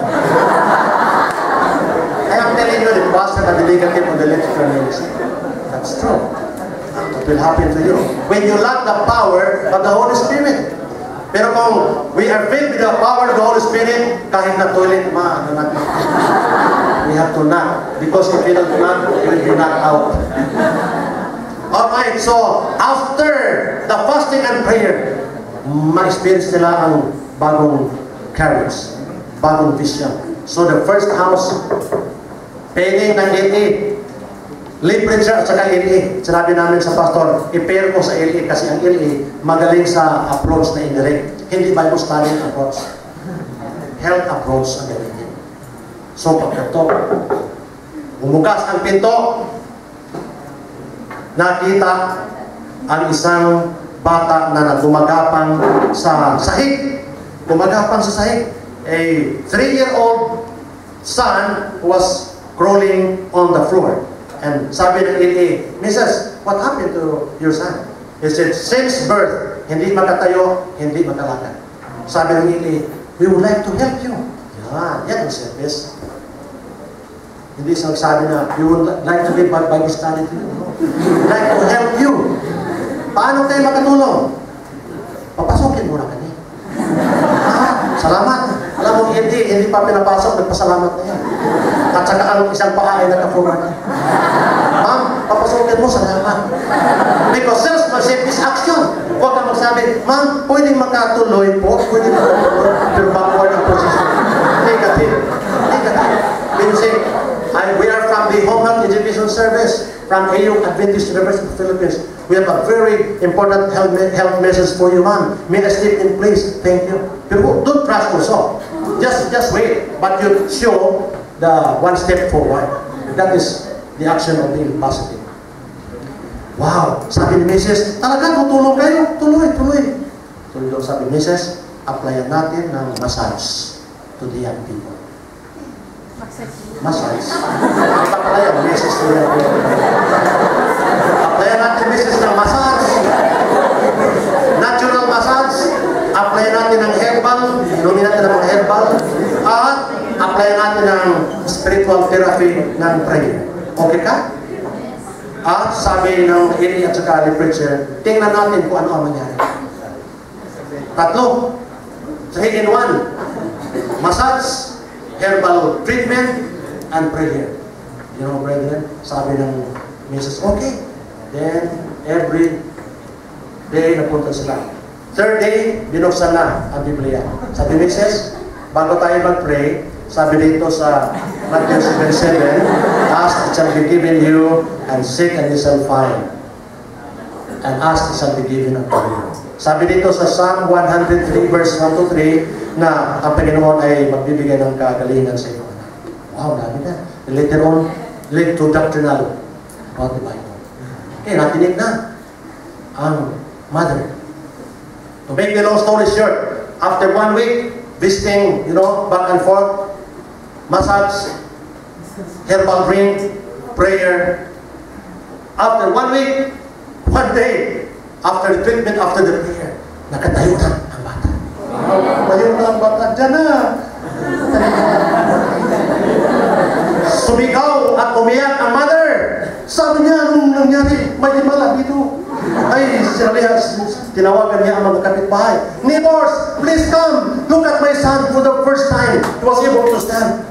I am telling you, the pastor at the legal team of the electrical ministry. That's true. It will happen to you. When you lack the power of the Holy Spirit. Pero kung we are filled with the power of the Holy Spirit, kahit na toilet, ma, ano na. We have to knock. Because if you don't knock, you will be knocked out. Alright, so after the fasting and prayer, ma-experience nila ang bagong courage, bagong vision. So the first house, paying ng L A, libre siya at saka L A. Sinabi namin sa pastor, i-pair ko sa L A kasi ang L A magaling sa approach na indirect. Hindi Bible study approach. Health approach ang gawin. So pagkato, bumukas ang pinto, nakita ang isang bata na gumagapang sa sahig. Gumagapang sa sahig. A three-year-old son was crawling on the floor. And sabi ng L A, Missus, what happened to your son? He said, since birth, hindi makatayo, hindi makalakad. Sabi ng L A, We would like to help you. Yan, yan ang service. Hindi siya nagsabi na, you would like to give Bible study to you. We would like to help you. Paano tayo makatulong? Papasukin mo na kanya. Ah, salamat. Alam mo, hindi, hindi pa pinapasok, nagpasalamat na yan. At saka ang isang paa ay nakaforma na. Ma'am, papasukin mo, salamat. Because salesmanship is action. Huwag ka magsabi, ma'am, pwedeng makatuloy po, pwedeng makatuloy, pero backward ang position. Negative. Negative. Means say, I, we are from the Home Health Education Service, from A U Adventist University of the Philippines. We have a very important health, health message for you, ma'am. May I step in, please? Thank you. Pero don't rush also. Just, just wait. But you show the one step forward. That is the action of being positive. Wow! Sabi ni Missus, talaga tutulong kayo? Tuloy, tuloy. Tuloy daw sabi ni Missus, applyan natin ng massage to the young people. Massage? Ito pala yung Missus to the young people. Applyan natin Missus ng massage. Natural massage. Applyan natin ng herbal. Inumin natin ng mga herbal. At applyan natin ng spiritual therapy ng prayer. Okay ka? At sabi ng Eli at saka ni preacher, tingnan natin kung ano ang mangyari. Tatlo. Three in one. Massage, herbal treatment, and prayer. You know, brethren, sabi ng Missus okay. Then, every day napunta sila. Third day, binuksan na ang Biblia. Sabi ni Missus, bago tayo mag-pray, sabi dito sa Matthew seven seven, ask, it shall be given you, and seek, and you shall find. And ask, it shall be given unto you. Sabi dito sa Psalm one oh three, verse one to three, na ang Panginoon ay magbibigay ng kagalingan sa iyo. Wow, dami na. Later on, lead to doctrinal about the Bible. Okay, natinig na ang mother. To make the long story short, after one week, visiting, you know, back and forth, massage, herbal drink, prayer. After one week, one day, after the treatment, after the prayer, nakatayo na ang bata. Nakatayo na ang bata. Diyan na. Sumigaw at umiyak ang mother. Sabi niya, nung nangyari, may himala dito. Ay, sinabihan, tinawagan niya ang mga kapitbahay. Neighbors, please come. Look at my son for the first time. He was able to stand.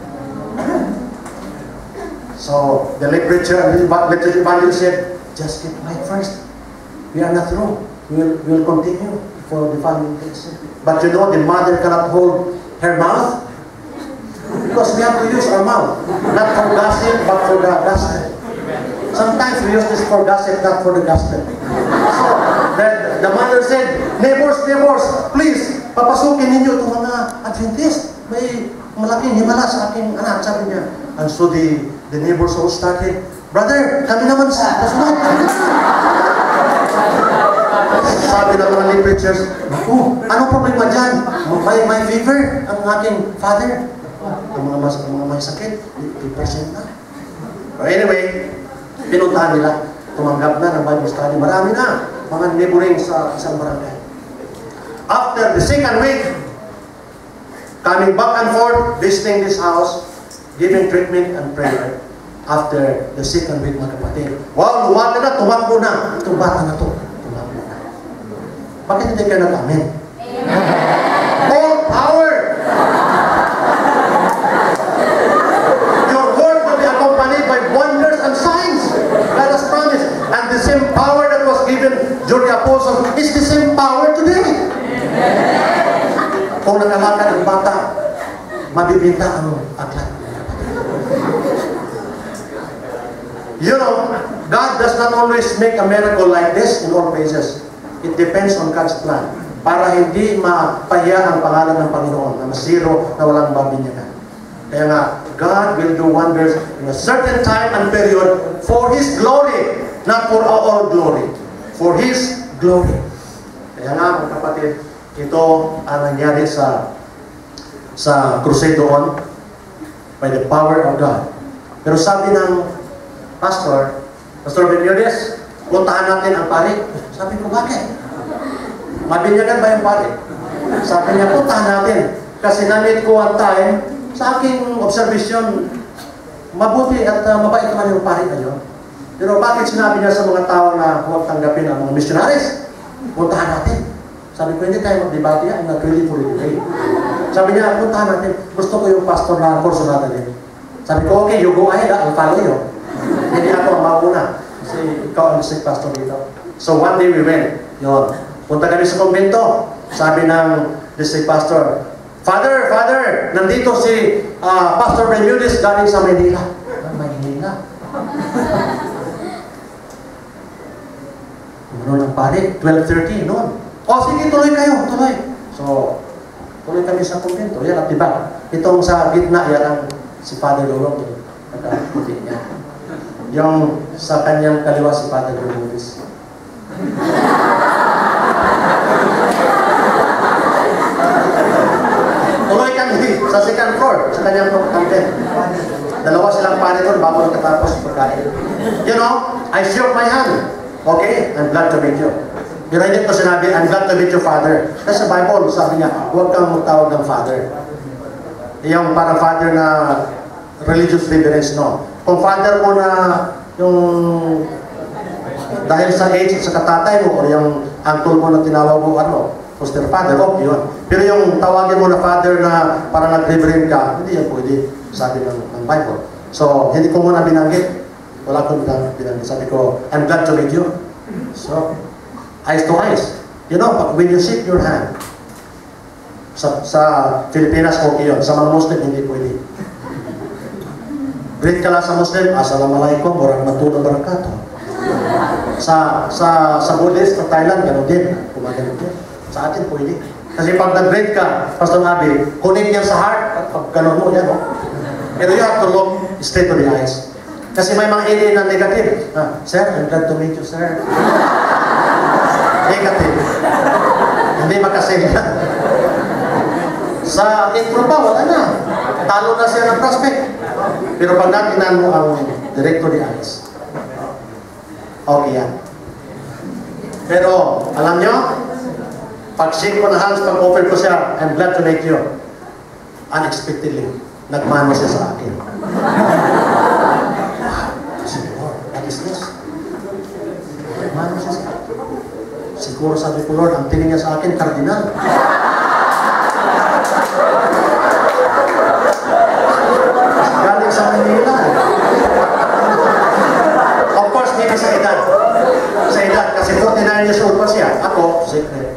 So, the late preacher and the lecture evangelist said, just get right first. We are not through. We will, we will continue for the family case. But you know, the mother cannot hold her mouth because we have to use our mouth. Not for gossip, but for the gospel. Sometimes we use this for gossip, not for the gospel. So, the, the mother said, neighbors, neighbors, please, papasukin ninyo itong mga Adventist. May malaking himala sa aking anak, sabi niya. And so the, the neighbors all started, brother, kami naman sa kasunod. Sabi ng mga lay preachers, oh, anong problema dyan? May, may fever ang aking father. Ang mga, mas, ang mga may sakit, fifty percent na. But anyway, pinuntahan nila, tumanggap na ng Bible study. Marami na, mga neighboring sa isang barangay. After the second week, coming back and forth, visiting this house, giving treatment and prayer. After the second week, mga kapatid, wow, luwag na, tumakbo na. Itong bata na to, tumakbo na. Bakit hindi ka nag-amen? All power! Your word will be accompanied by wonders and signs. Let us promise. And the same power that was given during the apostle is the same power today. Kung nakalakad ang bata, mabibinta ang aklat. You know, God does not always make a miracle like this in all places. It depends on God's plan. Para hindi mapahiya ang pangalan ng Panginoon, na masiro, na walang babinyagan. Kaya nga, God will do wonders in a certain time and period for His glory, not for our glory. For His glory. Kaya nga, mga kapatid, ito ang nangyari sa sa crusade doon by the power of God. Pero sabi ng pastor, Pastor Benyodes, puntahan natin ang pari. Sabi ko, bakit? Mabinyagan ba yung pari? Sabi niya, puntahan natin. Kasi na-meet ko one time, sa aking observation, mabuti at uh, mabait naman yung pari na yun. Pero bakit sinabi niya sa mga tao na huwag tanggapin ang mga missionaries? Puntahan natin. Sabi ko, hindi tayo mag-debate yan. I'm not ready for it. Sabi niya, puntahan natin. Gusto ko yung pastor na kurso natin din. Sabi ko, okay, you go ahead, I'll follow you. Hindi ako ang mauna. Kasi ikaw ang district pastor dito. So one day we went. Yun. Punta kami sa kumbento. Sabi ng district pastor, Father, Father, nandito si uh, Pastor Bermudez galing sa Manila. Ah, Manila. Ano nang pare? twelve thirty noon. O sige, tuloy kayo, tuloy. So, tuloy kami sa kumbento. Yan, at diba? Itong sa gitna, yan ang si Father Lulong. Nagkakuti niya. Yung sa kanyang kaliwa si Father Bermudez. Tuloy kami sa second floor, sa kanyang content. Dalawa silang pare doon bago nakatapos pagkain. You know, I shook my hand. Okay, I'm glad to meet you. Pero hindi ko sinabi, I'm glad to meet you, Father. Kasi sa Bible, sabi niya, huwag kang magtawag ng Father. Yung parang Father na religious reverence, no. Kung Father mo na yung dahil sa age sa katatay mo o yung uncle mo na tinawag mo, ano, foster father, okay yun. Pero yung tawagin mo na father na parang nag-reverend ka, hindi yan pwede, sabi ng, ng Bible. So, hindi ko muna binanggit. Wala akong binanggit. Sabi ko, I'm glad to meet you. So, eyes to eyes. You know, when you shake your hand, sa, sa Pilipinas, okay yun. Sa mga Muslim, hindi pwede. Greet ka lang sa Muslim, Assalamualaikum, warahmatullahi wabarakatuh. Sa sa sa Buddhist, sa Thailand, gano'n din. Kumagano'n din. Sa atin, pwede. Kasi pag nag-greet ka, Pastor Abi, connect yan sa heart, at pag gano'n mo, yan, no? Pero you have to look straight to the eyes. Kasi may mga ini na negative. Ah, sir, I'm glad to meet you, sir. Negative. Hindi makasaya. Sa intro pa, wala na. Talo na siya ng prospect. Pero pag natinan mo ang direct to the eyes, okay yan. Pero, alam nyo, pag shake ko na hands, pag offer ko siya, I'm glad to meet you. Unexpectedly, nagmano siya sa akin. Siguro, what is this? Nagmano siya sa akin. Siguro sabi ko, Lord, ang tingin niya sa akin, kardinal. Galing sa Manila. Of course, hindi sa edad. Sa edad, kasi forty-nine years old pa siya. Ako, secret.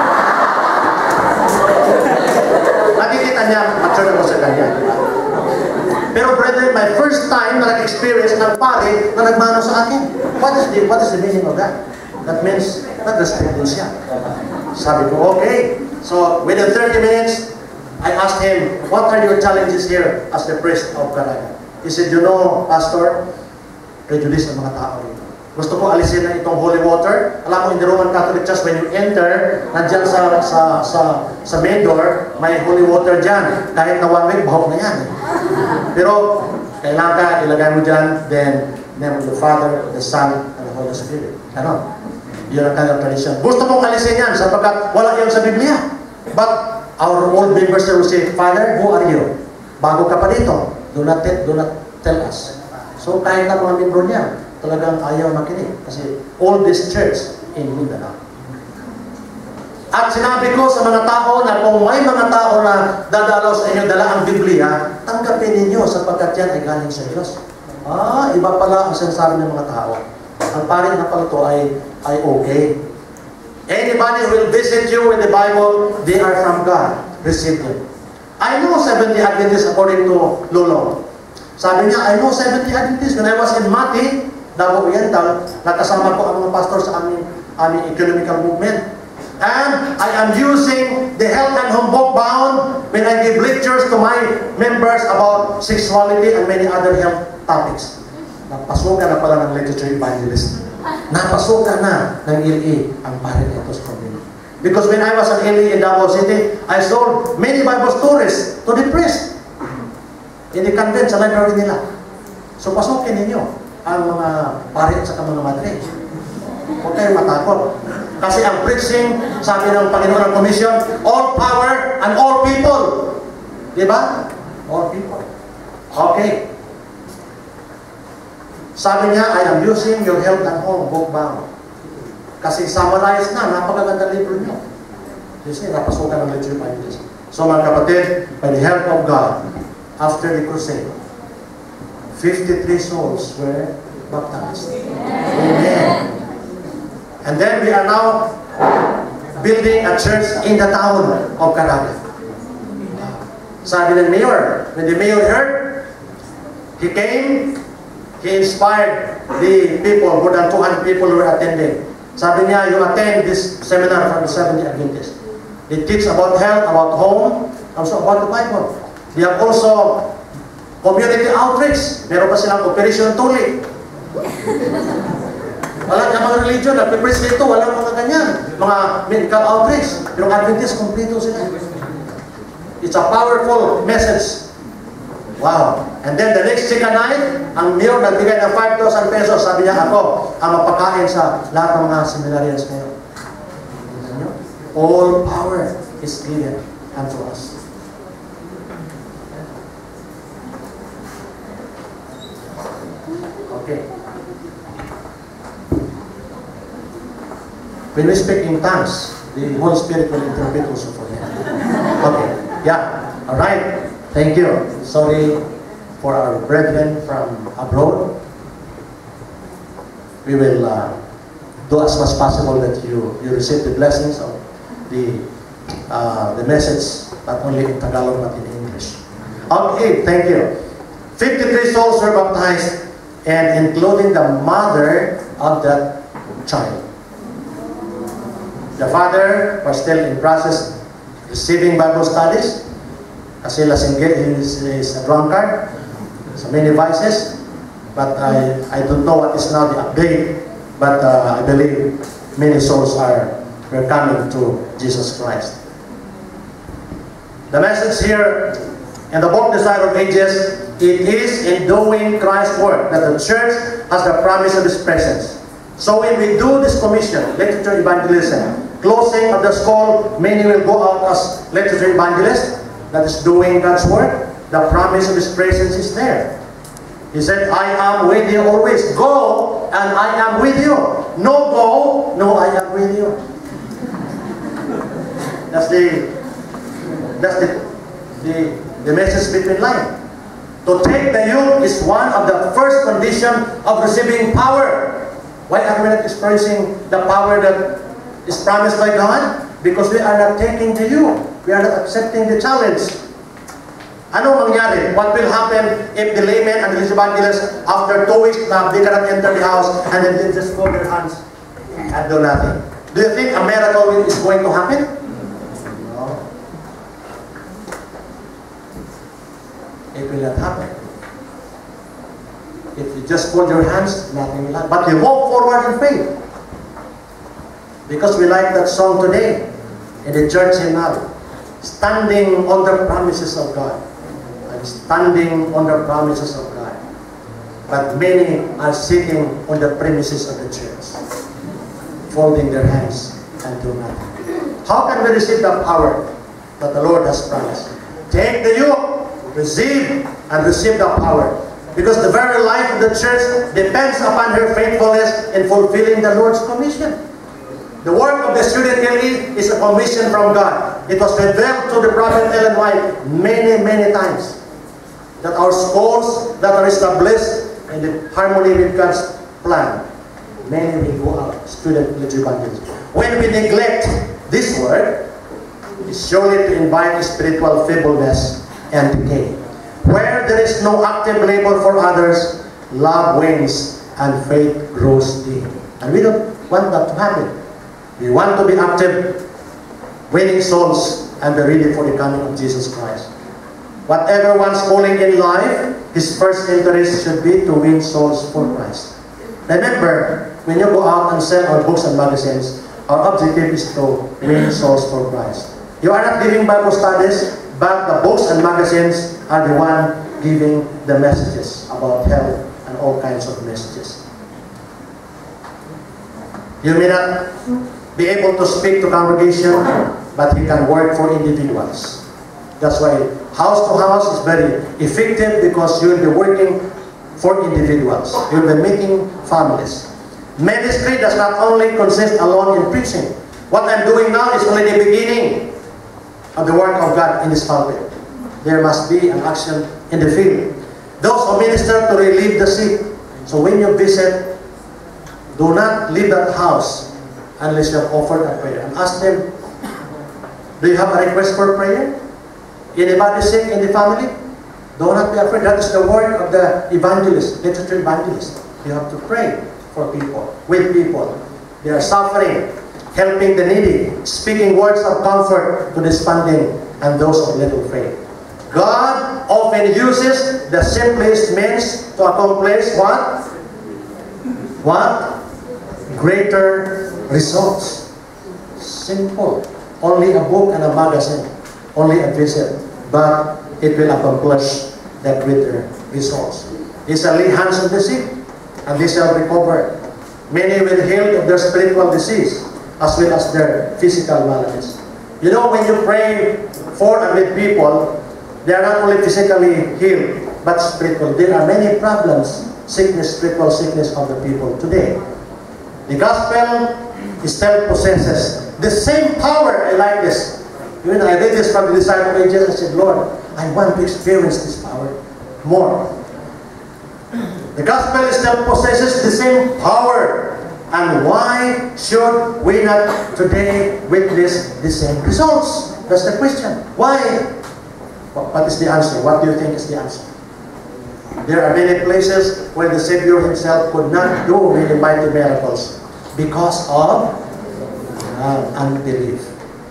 Nakikita niya, mature ako sa kanya. Pero brother, my first time na nag-experience ng pare na nagmano sa akin. What is the, what is the meaning of that? That means, nag-respect din siya. Sabi ko, okay. So, within thirty minutes, I asked him, what are your challenges here as the priest of Caraga? He said, you know, Pastor, prejudice ng mga tao rito. Gusto ko alisin na itong holy water. Alam mo, in the Roman Catholic Church, when you enter, nandyan sa, sa, sa, sa main door, may holy water dyan. Kahit na one week, bahok na yan. Pero, kailangan ka, ilagay mo dyan, then, name of the Father, the Son, and the Holy Spirit. Ano? Yun ang kanyang tradition. Gusto mong alisin yan, sapagkat wala yan sa Biblia. But, our old members will say, Father, who are you? Bago ka pa dito. Do not, do not tell us. So, kahit na mga membro niya, talagang ayaw makinig. Kasi oldest church in Mindanao. At sinabi ko sa mga tao na kung may mga tao na dadalaw sa inyo, dala ang Biblia, tanggapin ninyo sapagkat yan ay galing sa Diyos. Ah, iba pala ang sinasabi ng mga tao. Ang pare na pala ito ay, ay okay. Anybody who will visit you with the Bible, they are from God. Receive them. I know Seventh-day Adventists according to Lolo. Sabi niya, I know Seventh-day Adventists. When I was in Mati, Davao Oriental, nakasama ko ang mga pastor sa aming, aming economical movement. And I am using the Health and Home Book bound when I give lectures to my members about sexuality and many other health topics. Napasukan na pala ng literature evangelist. Napasukan na ng L A ang pare nito sa community. Because when I was in L A in Davao City, I sold many Bible stories to the priest. Ini-convent sa library nila. So pasukin ninyo ang mga pare at saka mga madre. Huwag kayong matakot. Kasi ang preaching, sabi ng Panginoon ng Commission, all power and all people. Diba? All people. Okay. Sabi niya, I am using your health and home book bound. Kasi summarize na, napakaganda libro niyo. Kasi napasukan ng Legion Evangelist. So mga kapatid, by the help of God, after the crusade, fifty-three souls were baptized. Amen. And then we are now building a church in the town of Caraga. Sabi ng mayor, when the mayor heard, he came, he inspired the people, more than two hundred people who were attending. Sabi niya, you attend this seminar from the Seventh-day Adventist. They teach about health, about home, also about the Bible. They have also community outreach. Meron pa silang Operation Tuli. Wala ka mga religion, nagpipreach dito, walang mga ganyan. Mga medical outreach. Pero Adventist, kompleto sila. It's a powerful message. Wow. And then the next chicken night, ang mayor nagbigay ng five thousand pesos. Sabi niya, ako ang mapakain sa lahat ng mga seminarians ngayon. All power is given unto us. Okay. When we speak in tongues, the Holy Spirit will interpret also for him. Okay. Yeah. All right. Thank you. Sorry for our brethren from abroad. We will uh, do as much as possible that you you receive the blessings of the uh, the message, not only in Tagalog but in English. Okay, thank you. fifty-three souls were baptized, and including the mother of that child. The father was still in process receiving Bible studies. Kasi lasingge is, is a drunkard, so many vices. But I I don't know what is now the update. But uh, I believe many souls are were coming to Jesus Christ. The message here in the book Desire of Ages, it is in doing Christ's work that the church has the promise of His presence. So when we do this commission, literature evangelism, closing of the school, many will go out as literature evangelists, that is doing God's work. The promise of His presence is there. He said, I am with you always. Go, and I am with you. No go, no, I am with you. That's the that's the the, the message between line. To take the yoke is one of the first condition of receiving power. Why are we not experiencing the power that is promised by God? Because we are not taking the yoke. We are not accepting the challenge. Ano mangyari? What will happen if the laymen and the evangelists, after two weeks now, they cannot enter the house and then they just fold their hands and do nothing? Do you think a miracle is going to happen? No. It will not happen. If you just fold your hands, nothing will happen. But you walk forward in faith. Because we like that song today in the church hymnal. Standing on the promises of God. I'm standing on the promises of God. But many are sitting on the premises of the church, folding their hands and do nothing. How can we receive the power that the Lord has promised? Take the yoke, receive, and receive the power. Because the very life of the church depends upon her faithfulness in fulfilling the Lord's commission. The work of the Student Elite is a commission from God. It was revealed to the prophet Ellen White many, many times. That our schools that are established in the harmony with God's plan, many will go out, student evangelism. When we neglect this work, it's surely to invite spiritual feebleness and decay. Where there is no active labor for others, love wanes and faith grows dim. And we don't want that to happen. We want to be active, winning souls, and be ready for the coming of Jesus Christ. Whatever one's calling in life, his first interest should be to win souls for Christ. Remember, when you go out and sell our books and magazines, our objective is to win souls for Christ. You are not giving Bible studies, but the books and magazines are the one giving the messages about health and all kinds of messages. You may not be able to speak to congregation, but he can work for individuals. That's why house to house is very effective, because you'll be working for individuals. You'll be making families. Ministry does not only consist alone in preaching. What I'm doing now is only the beginning of the work of God in this pulpit. There must be an action in the field. Those who minister to relieve the sick. So when you visit, do not leave that house unless you have offered a prayer. And ask them, do you have a request for prayer? Anybody sick in the family? Do not be afraid. That is the word of the evangelist, literature evangelist. You have to pray for people, with people. They are suffering, helping the needy, speaking words of comfort to the desponding and those of little faith. God often uses the simplest means to accomplish what? What? Greater results. Simple. Only a book and a magazine. Only a visit. But it will accomplish that greater results. He shall lay hands on the sick, and they shall recover. Many will heal of their spiritual disease, as well as their physical maladies. You know, when you pray for and with people, they are not only physically healed, but spiritual. There are many problems, sickness, spiritual sickness of the people today. The gospel still possesses the same power. I like this. When I read this from the disciple of Jesus, I said, Lord, I want to experience this power more. The gospel still possesses the same power. And why should we not today witness the same results? That's the question. Why? What is the answer? What do you think is the answer? There are many places where the Savior himself could not do really mighty miracles because of uh, unbelief.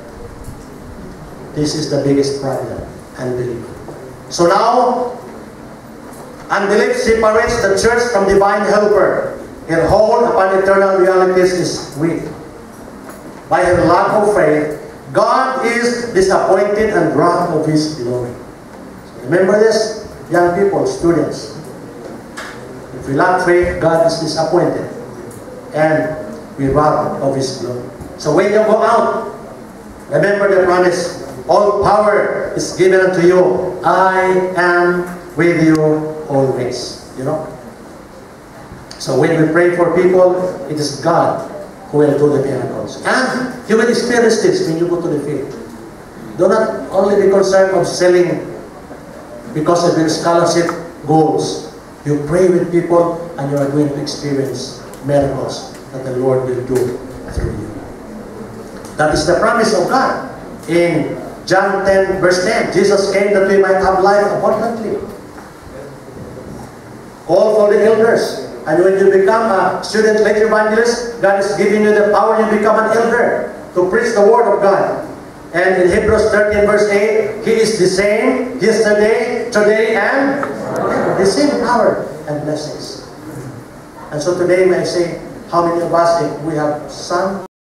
This is the biggest problem, unbelief. So now, unbelief separates the church from divine helper. Her hold upon eternal realities is weak. By her lack of faith, God is disappointed and robbed of His glory. So remember this, young people, students. If we lack faith, God is disappointed and we rob of His glory. So when you go out, remember the promise. All power is given unto you. I am with you always. You know? So when we pray for people, it is God who will do the miracles. And you will experience this when you go to the field. Do not only be concerned of selling because of your scholarship goals. You pray with people and you are going to experience miracles that the Lord will do through you. That is the promise of God. In John ten verse ten, Jesus came that we might have life abundantly. Call for the elders. And when you become a student lecture evangelist, God is giving you the power to become an elder to preach the word of God. And in Hebrews thirteen verse eight, He is the same yesterday, today, and forever. The same power and blessings. And so today may I say, how many of us, if we have some